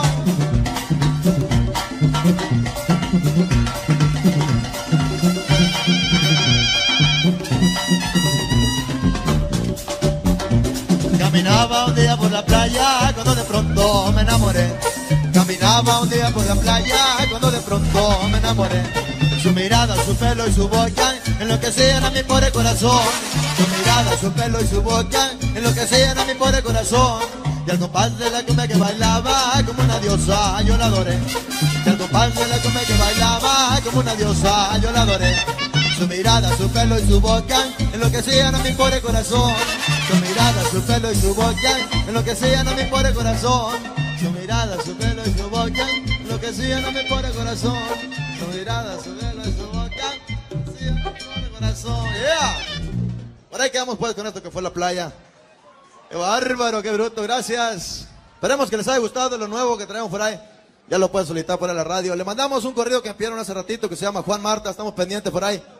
Caminaba un día por la playa cuando de pronto me enamoré. Caminaba un día por la playa cuando de pronto me enamoré. Su mirada, su pelo y su boca enloquecían a mi pobre corazón. Su mirada, su pelo y su boca enloquecían a mi pobre corazón. Y al compás de la cumbia que bailaba como una diosa, yo la adoré. Y al compás de la cumbia que bailaba como una diosa, yo la adoré. Su mirada, su pelo y su boca enloquecían a mi pobre corazón. Su mirada, su pelo y su boca enloquecían a mi pobre corazón. Su mirada, su pelo y su boca enloquecían a mi pobre corazón. Su mirada, su pelo y su boca enloquecían a mi pobre corazón. Yeah. Por ahí quedamos pues con esto que fue La Playa. Qué bárbaro, qué bruto, gracias. Esperemos que les haya gustado lo nuevo que traemos por ahí. Ya lo pueden solicitar por ahí en la radio. Le mandamos un corrido que enviaron hace ratito que se llama Juan Marta. Estamos pendientes por ahí.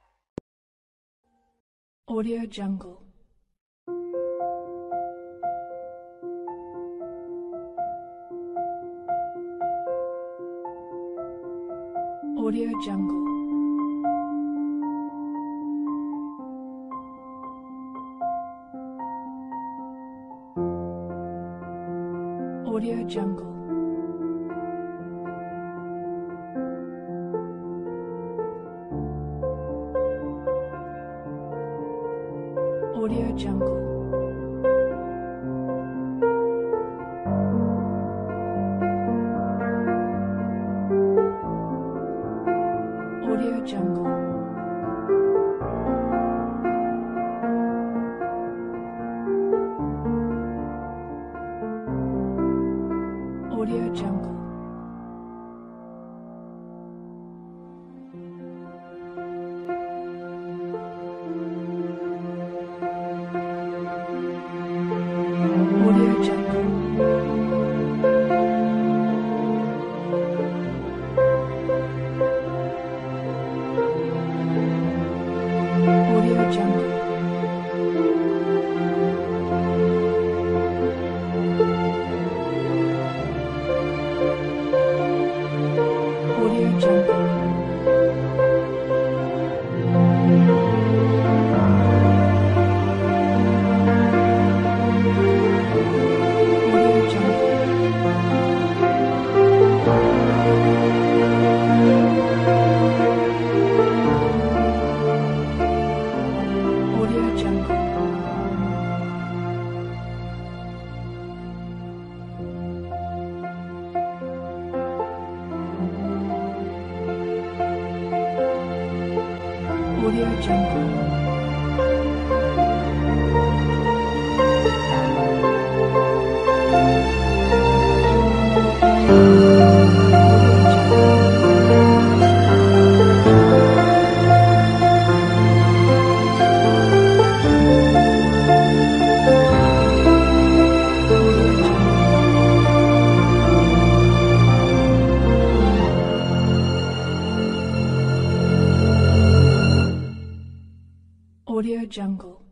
Audio Jungle. Audio Jungle. Audio Jungle. Audio Jungle. Audio Jungle. Audio Jungle. Audio Jungle. Audio Jungle. Audio Jungle. Audio Jungle. Audio Jungle. Audio Jungle.